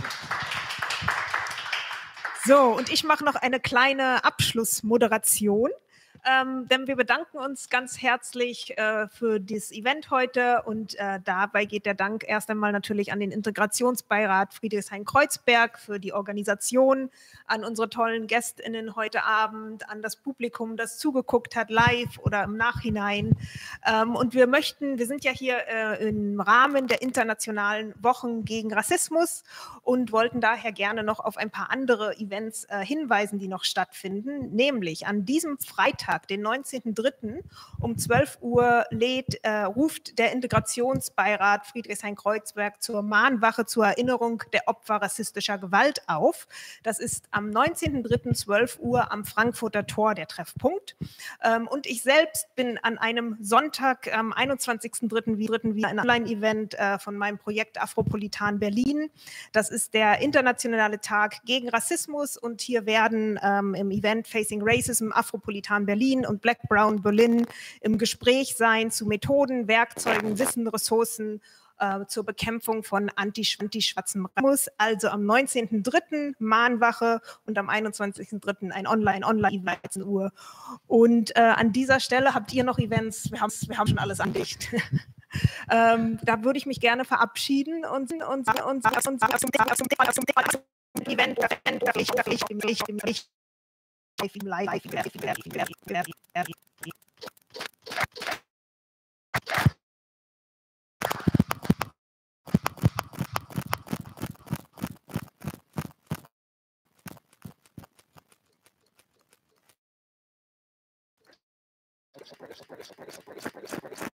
So, und ich mache noch eine kleine Abschlussmoderation, ähm, denn wir bedanken uns ganz herzlich äh, für das Event heute und äh, dabei geht der Dank erst einmal natürlich an den Integrationsbeirat Friedrichshain-Kreuzberg für die Organisation, an unsere tollen GästInnen heute Abend, an das Publikum, das zugeguckt hat, live oder im Nachhinein. Ähm, und wir möchten, wir sind ja hier äh, im Rahmen der internationalen Wochen gegen Rassismus und wollten daher gerne noch auf ein paar andere Events äh, hinweisen, die noch stattfinden, nämlich an diesem Freitag Sonntag, den neunzehnten dritten um zwölf Uhr lädt, äh, ruft der Integrationsbeirat Friedrichshain-Kreuzberg zur Mahnwache zur Erinnerung der Opfer rassistischer Gewalt auf. Das ist am neunzehnten dritten zwölf Uhr am Frankfurter Tor der Treffpunkt. Ähm, und ich selbst bin an einem Sonntag am einundzwanzigsten dritten wieder ein Online-Event äh, von meinem Projekt Afropolitan Berlin. Das ist der internationale Tag gegen Rassismus und hier werden ähm, im Event Facing Racism Afropolitan Berlin und Black Brown Berlin im Gespräch sein zu Methoden, Werkzeugen, Wissen, Ressourcen äh, zur Bekämpfung von antischwarzem Rassismus. Also am neunzehnten dritten Mahnwache und am einundzwanzigsten dritten ein Online-Online-Event achtzehn Uhr. Und äh, an dieser Stelle habt ihr noch Events, wir haben, wir haben schon alles andicht. ähm, da würde ich mich gerne verabschieden und und und und Event live